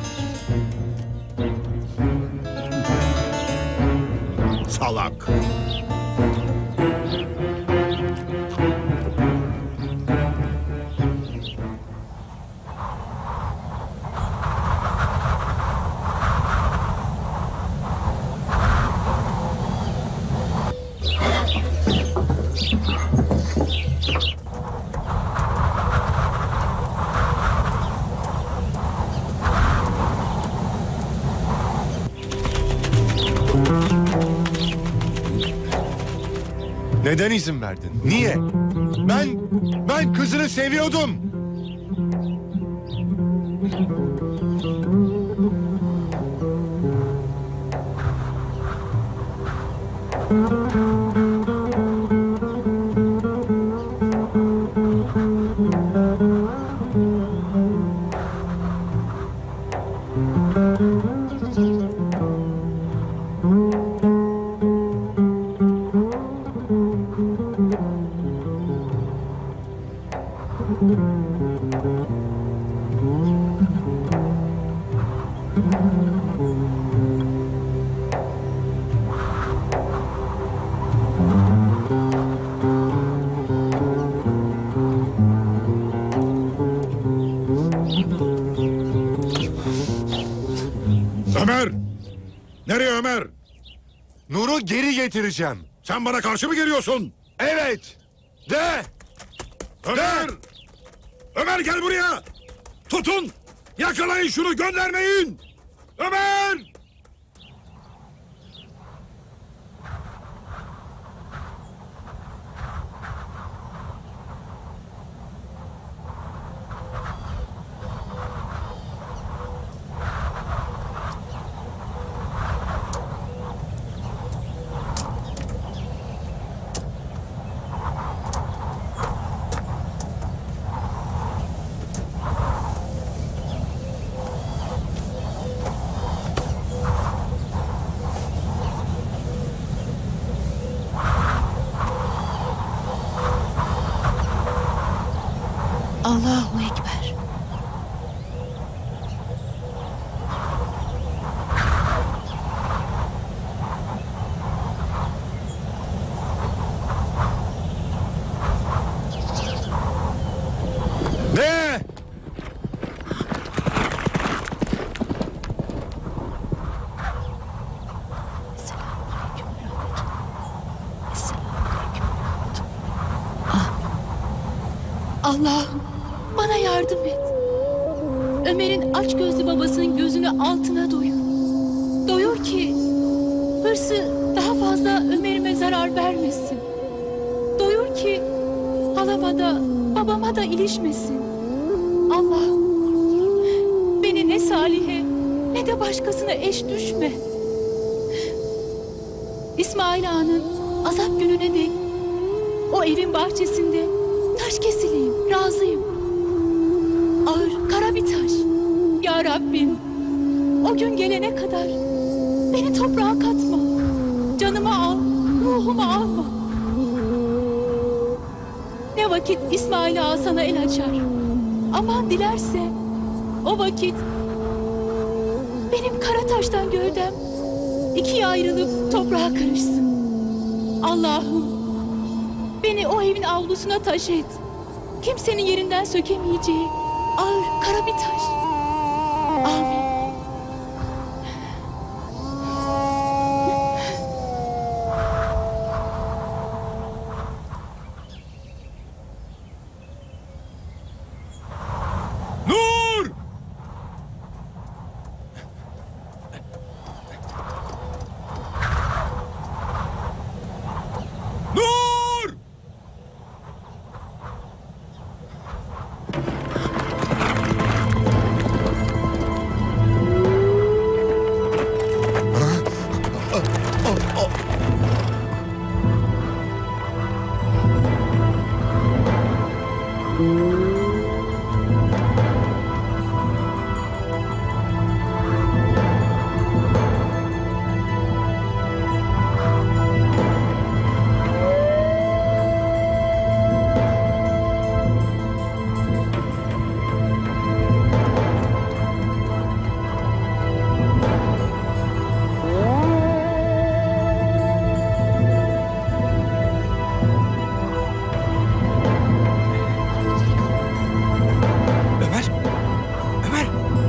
Salak. Neden izin verdin? Niye? Ben kızını seviyordum. Ömer! Nereye Ömer? Nur'u geri getireceğim. Sen bana karşı mı geliyorsun? Evet. De. Ömer! Ömer gel buraya! Tutun! Yakalayın şunu, göndermeyin! Ömer! Allahu Ekber. Ne? Allah'ım Bana yardım et. Ömer'in açgözlü babasının gözünü altına doyur. Doyur ki hırsı daha fazla Ömer'ime zarar vermesin. Doyur ki halama da babama da ilişmesin. Allah, beni ne Salih'e ne de başkasına eş düşme. İsmail Ağa'nın azap gününe dek o evin bahçesinde taş kesileyim, razıyım. Ağır, kara bir taş. Ya Rabbim, o gün gelene kadar beni toprağa katma. Canımı al, ruhumu alma. Ne vakit İsmail Ağa sana el açar, aman dilerse o vakit benim kara taştan gövdem ikiye ayrılıp toprağa karışsın. Allah'ım, beni o evin avlusuna taş et. Kimsenin yerinden sökemeyeceği ağır kara bir taş. Amin. Nur! Nur! Ömer! Ömer!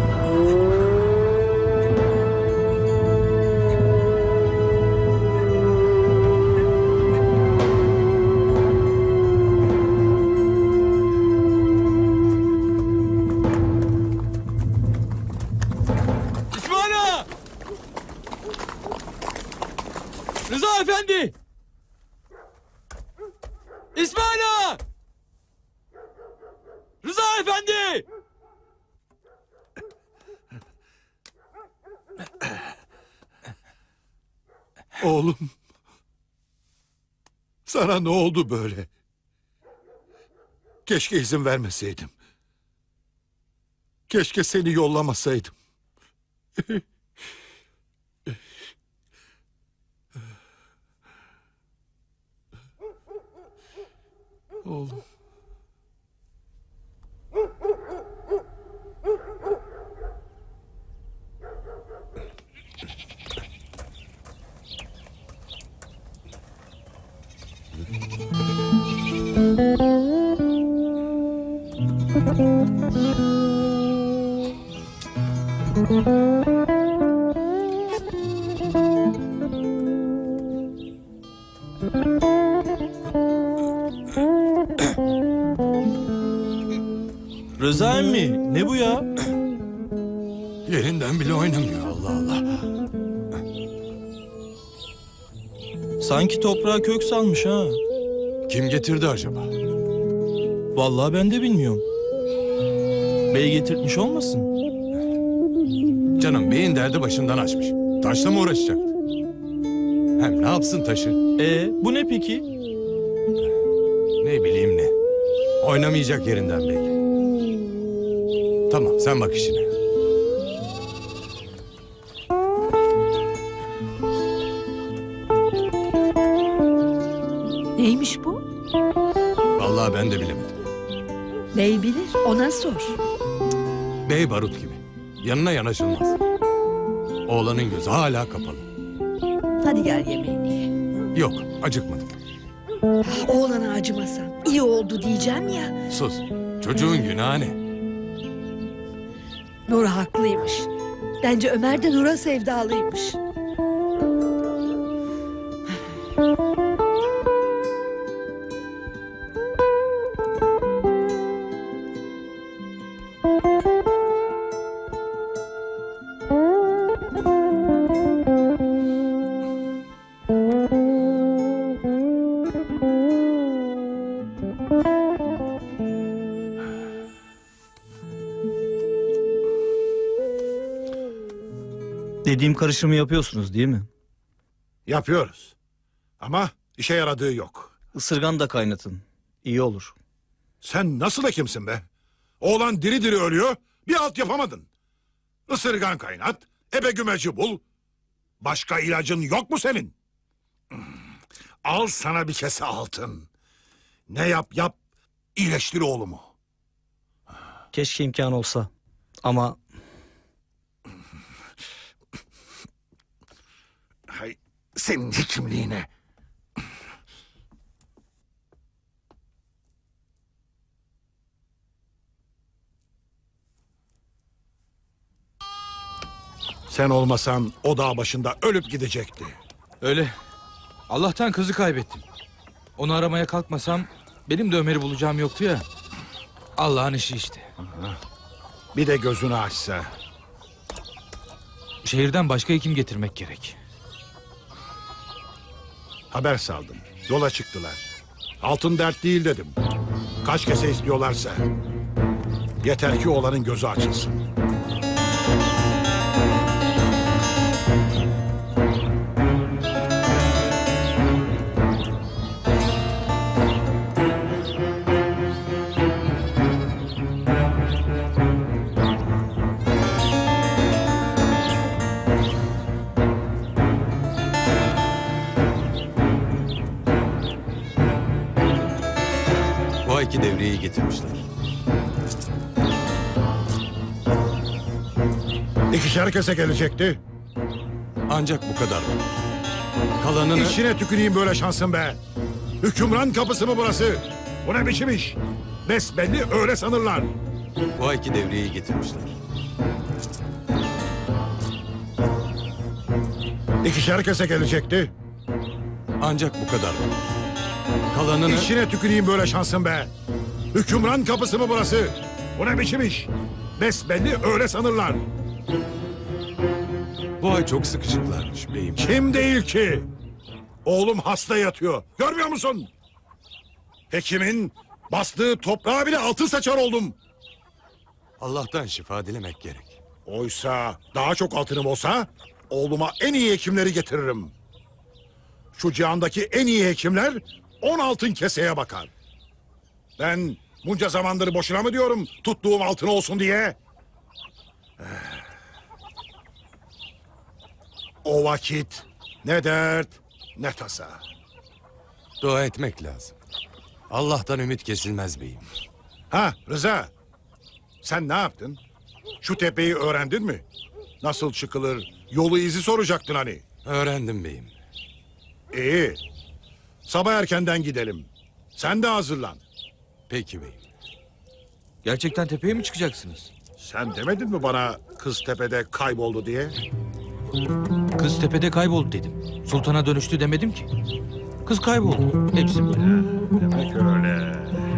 İsmail Ağa! Rıza Efendi! İsmail Ağa! Rıza Efendi! Oğlum. Sana ne oldu böyle? Keşke izin vermeseydim. Keşke seni yollamasaydım. Oğlum. Rıza emmi ne bu ya? Yerinden bile oynamıyor, Allah Allah. Sanki toprağa kök salmış ha. Kim getirdi acaba? Vallahi ben de bilmiyorum. Bey getirtmiş olmasın? Canım beyin derdi başından açmış. Taşla mı uğraşacak? Hem ne yapsın taşı? Bu ne peki? Ne bileyim ne. Oynamayacak yerinden belki. Tamam, sen bak işine. Neymiş bu? Vallahi ben de bilemedim. Bey bilir, ona sor. Bey barut gibi. Yanına yanaşılmaz. Oğlanın gözü hala kapalı. Hadi gel yemeğini ye. Yok, acıkmadım. Oğlana acımasan iyi oldu diyeceğim ya. Sus. Çocuğun günahı ne? Nur haklıymış. Bence Ömer de Nur'a sevdalıymış. Dediğim karışımı yapıyorsunuz değil mi? Yapıyoruz. Ama işe yaradığı yok. Isırgan da kaynatın. İyi olur. Sen nasıl hekimsin be? Oğlan diri diri ölüyor, bir alt yapamadın. Isırgan kaynat, ebe gümeci bul. Başka ilacın yok mu senin? Al sana bir kese altın. Ne yap yap, iyileştir oğlumu. Keşke imkan olsa. Ama Hay senin hekimliğine. Sen olmasan o dağ başında ölüp gidecekti. Öyle. Allah'tan kızı kaybettim. Onu aramaya kalkmasam benim de Ömer'i bulacağım yoktu ya. Allah'ın işi işte. Bir de gözünü açsa. Şehirden başka hekim getirmek gerek. Haber saldım. Yola çıktılar. Altın dert değil dedim. Kaç kese istiyorlarsa. Yeter ki oğlanın gözü açılsın. Bu ayki devriyeyi getirmişler. İkişer kese gelecekti. Ancak bu kadar var. Kalanını... İçine tüküreyim böyle şansın be. Hükümran kapısı mı burası? Bu ne biçim iş? Besbelli öyle sanırlar. Bu ayki devriyeyi getirmişler. İkişer kese gelecekti. Ancak bu kadar var. Kalanını... İçine tüküreyim böyle şansın be. Hükümran kapısı mı burası? Bu ne biçim iş? Besbelli öyle sanırlar. Bu ay çok sıkışıklarmış beyim. Kim değil ki? Oğlum hasta yatıyor. Görmüyor musun? Hekimin bastığı toprağa bile altın saçar oldum. Allah'tan şifa dilemek gerek. Oysa daha çok altınım olsa oğluma en iyi hekimleri getiririm. Şu cihandaki en iyi hekimler 10 altın keseye bakar. Ben bunca zamandır boşuna mı diyorum tuttuğum altın olsun diye? O vakit ne dert ne tasa. Dua etmek lazım. Allah'tan ümit kesilmez beyim. Ha Rıza, sen ne yaptın? Şu tepeyi öğrendin mi? Nasıl çıkılır, yolu izi soracaktın hani. Öğrendim beyim. İyi, sabah erkenden gidelim. Sen de hazırlan. Peki beyim. Gerçekten tepeye mi çıkacaksınız? Sen demedin mi bana kız tepede kayboldu diye? Kız tepede kayboldu dedim. Sultana dönüştü demedim ki. Kız kayboldu. Hepsi böyle. Demek öyle.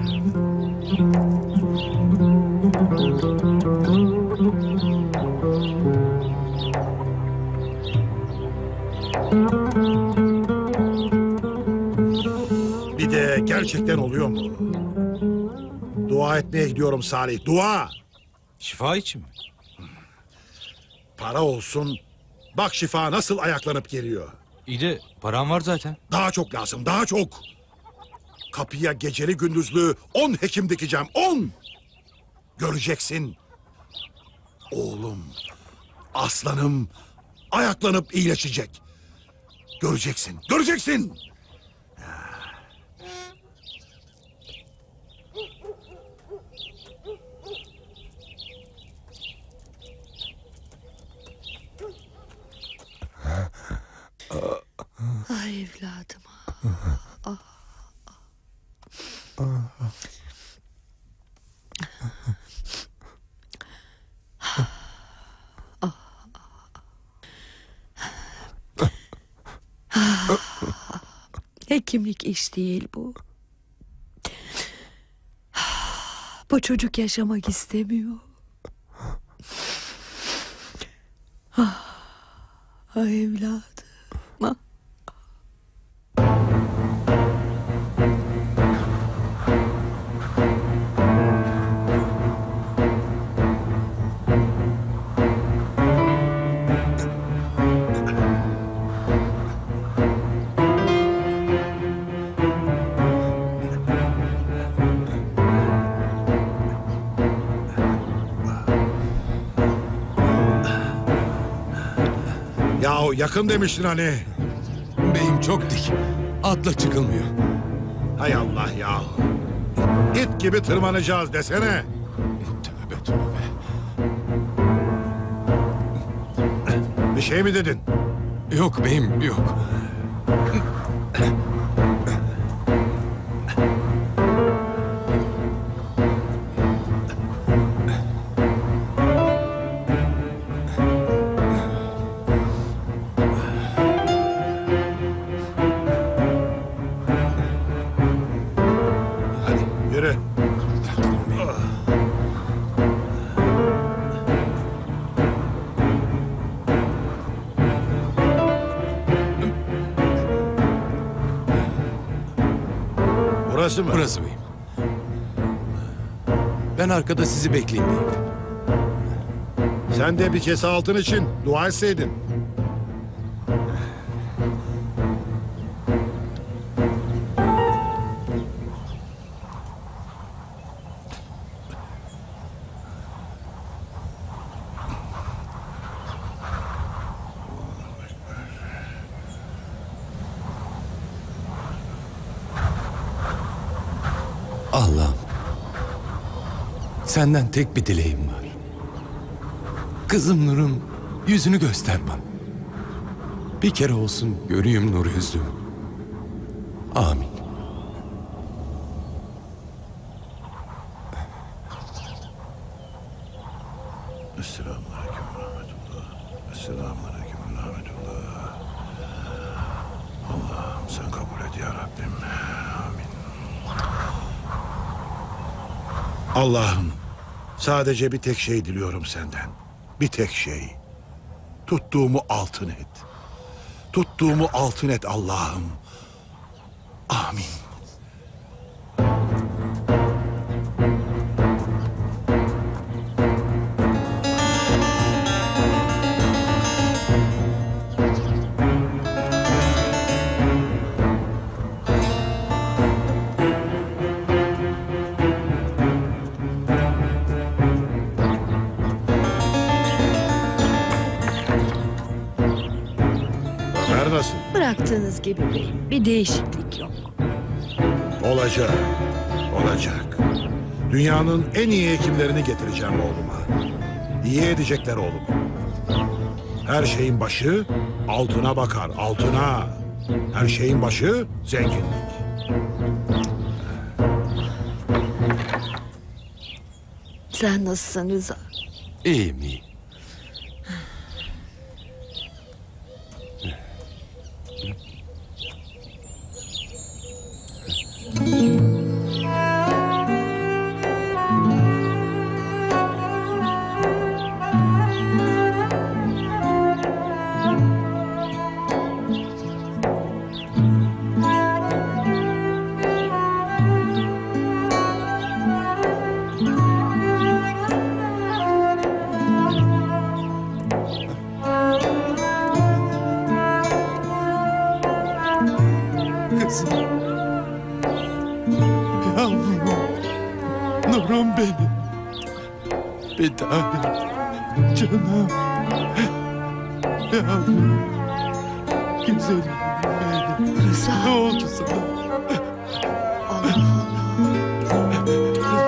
Bir de gerçekten oluyor mu? Dua etmeye gidiyorum Salih. Dua. Şifa için mi? Para olsun. Bak şifa nasıl ayaklanıp geliyor. İyi de param var zaten. Daha çok lazım, daha çok. Kapıya geceli gündüzlü 10 hekim dikeceğim, 10. Göreceksin. Oğlum, aslanım ayaklanıp iyileşecek. Göreceksin, göreceksin. Ay evladım. Hekimlik iş değil bu. Bu çocuk yaşamak istemiyor. Ay evladım. Yahu yakın demiştin hani. Beyim çok dik. Atla çıkılmıyor. Hay Allah ya. İt gibi tırmanacağız desene. Tövbe tövbe. Bir şey mi dedin? Yok beyim yok. Hadi yürü. Burası mı? Burası beyim. Ben arkada sizi bekleyeyim beyim. Sen de bir kese altın için dua etseydin. Allah'ım. Senden tek bir dileğim var. Kızım Nur'un yüzünü göster bana. Bir kere olsun göreyim nur yüzünü. Amin. Esselamualeyküm ve rahmetullah. Esselamualeyküm ve rahmetullah. Allah'ım sen kabul et ya Rabbim. Amin. Allah'ım sadece bir tek şey diliyorum senden. Bir tek şey. Tuttuğumu altın et. Tuttuğumu altın et Allah'ım. Amin. Ömer nasıl? Bıraktığınız gibi beyim. Bir değişiklik yok. Olacak. Olacak. Dünyanın en iyi hekimlerini getireceğim oğluma. İyi edecekler oğlumu. Her şeyin başı altına bakar, altına. Her şeyin başı zenginlik. Sen nasılsın Rıza? İyiyim iyi. Kızım. Yavrum. Nurum benim. Bir tane. Canım. Yavrum. Güzelim benim. Rıza. Ne oldu sana? Allah Allah.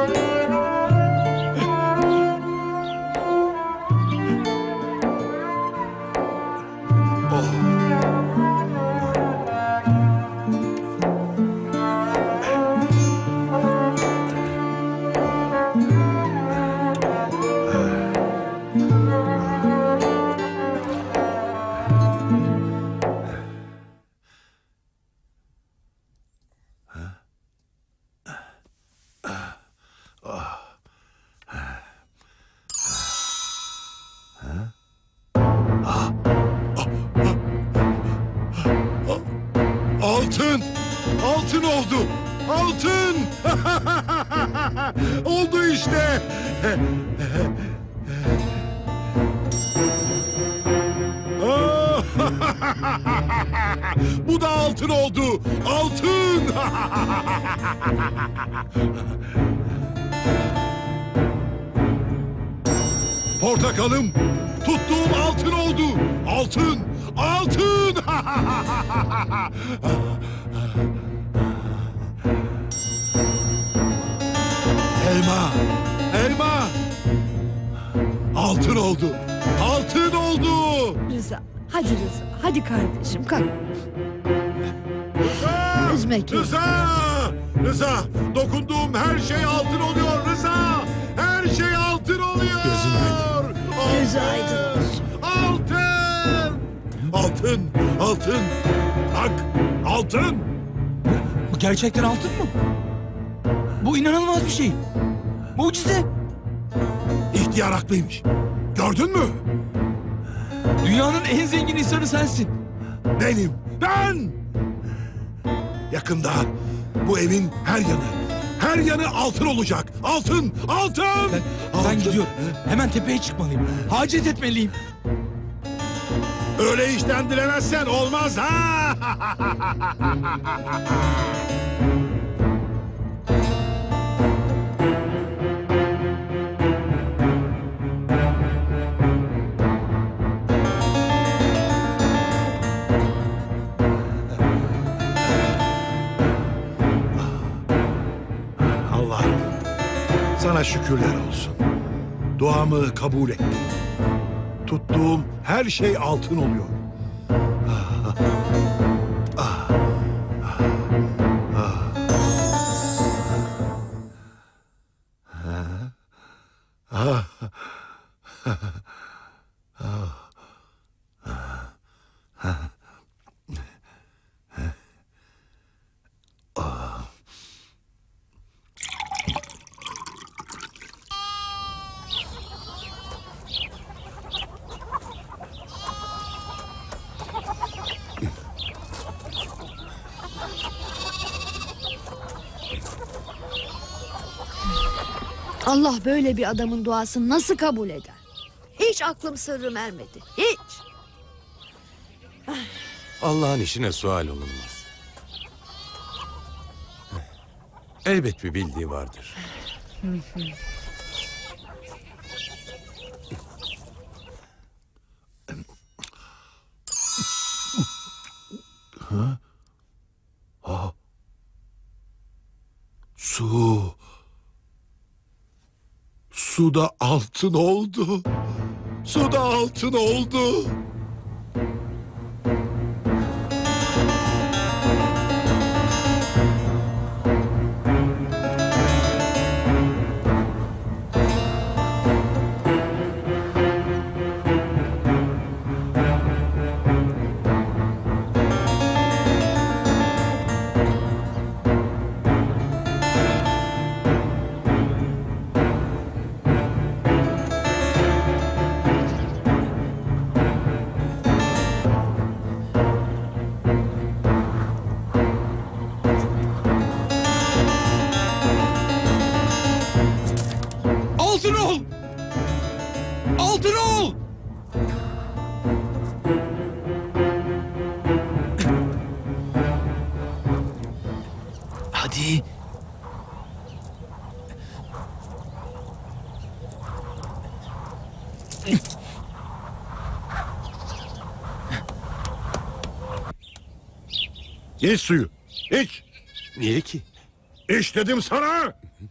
Altın! Altın oldu! Altın! Oldu işte! Bu da altın oldu! Altın! Portakalım! Tuttuğum altın oldu! Altın! Altın! Elma! Elma! Altın oldu! Altın oldu! Rıza, hadi Rıza, hadi kardeşim kalk. Rıza! Üzme kendini. Rıza! Rıza! Dokunduğum her şey altın oluyor Rıza! Her şey altın oluyor! Gözün aydın. Altın! Gözü aydın olsun. Altın! Altın! Altın! Bak! Altın! Bu gerçekten altın mı? Bu inanılmaz bir şey. Mucize. İhtiyar haklıymış. Gördün mü? Dünyanın en zengin insanı sensin. Benim. Ben! Yakında bu evin her yanı altın olacak. Altın! Altın! Ben Altın. gidiyorum. Hemen tepeye çıkmalıyım. Hacet etmeliyim. Öyle işten dilemezsen olmaz ha! Allah'ım sana şükürler olsun. Duamı kabul ettin. Tuttuğum her şey altın oluyor. Allah böyle bir adamın duasını nasıl kabul eder? Hiç aklım sırrım ermedi. Hiç. Allah'ın işine sual olunmaz. Elbet bir bildiği vardır. Su da altın oldu. Su da altın oldu. Altın ol! Altın ol! Hadi. İç suyu. İç. Niye ki? İç dedim sana.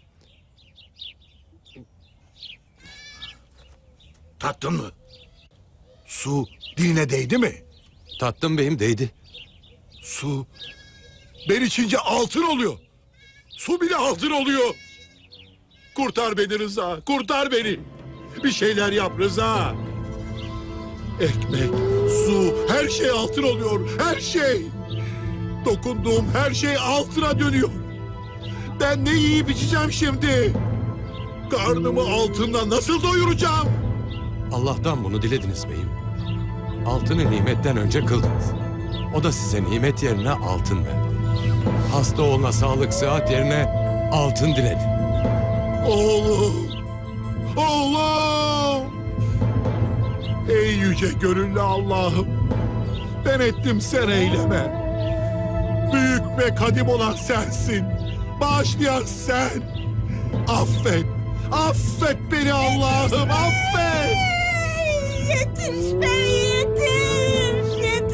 Tattın mı? Su diline değdi mi? Tattım beyim, değdi. Su ben içince altın oluyor. Su bile altın oluyor. Kurtar beni Rıza, kurtar beni. Bir şeyler yap Rıza. Ekmek, su, her şey altın oluyor, her şey. Dokunduğum her şey altına dönüyor. Ben ne yiyip içeceğim şimdi? Karnımı altından nasıl doyuracağım? Allah'tan bunu dilediniz beyim. Altını nimetten önce kıldınız. O da size nimet yerine altın verdi. Hasta olma, sağlık, sıhhat yerine altın diledi. Oğlum! Oğlum! Ey yüce gönüllü Allah'ım! Ben ettim, sen eyleme. Büyük ve kadim olan sensin. Bağışlayan sen. Affet. Affet beni Allah'ım, affet! Yetiş bey, yetiş!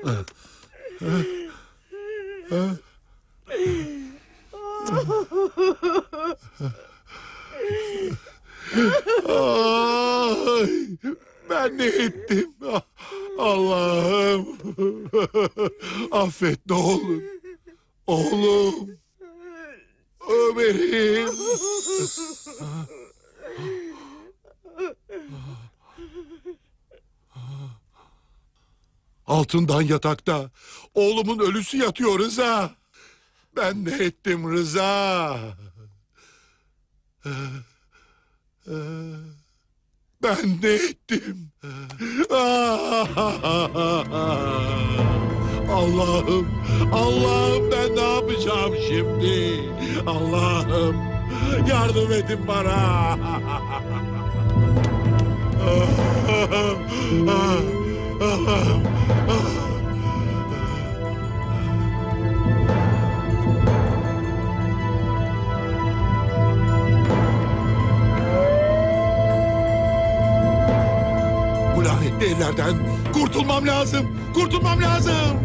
Ay, ben ne ettim? Allah'ım. Affet ne olur. Oğlum. Ömer'im. Altından yatakta oğlumun ölüsü yatıyor Rıza. Ben ne ettim Rıza? Ben ne ettim? Allah'ım, Allah'ım ben ne yapacağım şimdi? Allah'ım yardım edin bana. Allah'ım. Bu lanetli ellerden kurtulmam lazım. Kurtulmam lazım.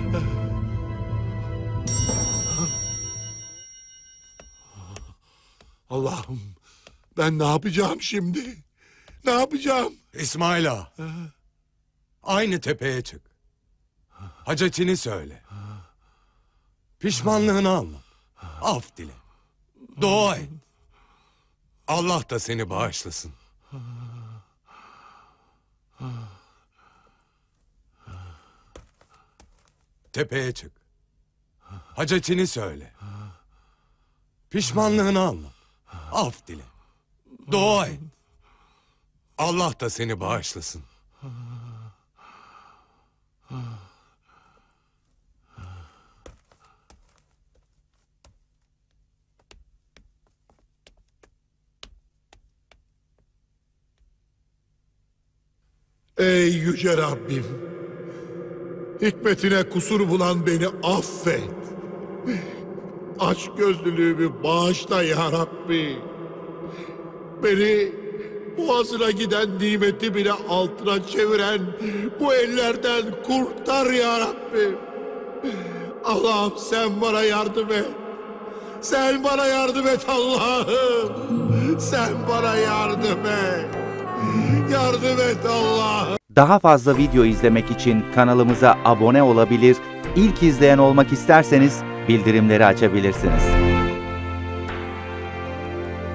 Allah'ım ben ne yapacağım şimdi? Ne yapacağım? İsmail ağa. Aynı tepeye çık. Hacetini söyle. Pişmanlığını anlat. Af dile. Dua et. Allah da seni bağışlasın. Tepeye çık. Hacetini söyle. Pişmanlığını anlat. Af dile. Dua et. Allah da seni bağışlasın. Ey yüce Rabbim, hikmetine kusur bulan beni affet. Açgözlülüğümü bağışla ya Rabbi. Beni boğazına giden nimeti bile altına çeviren bu ellerden kurtar ya Rabbim. Allah'ım sen bana yardım et. Sen bana yardım et Allah'ım. Sen bana yardım et. Yardım et Allah'ım. Daha fazla video izlemek için kanalımıza abone olabilir, ilk izleyen olmak isterseniz bildirimleri açabilirsiniz.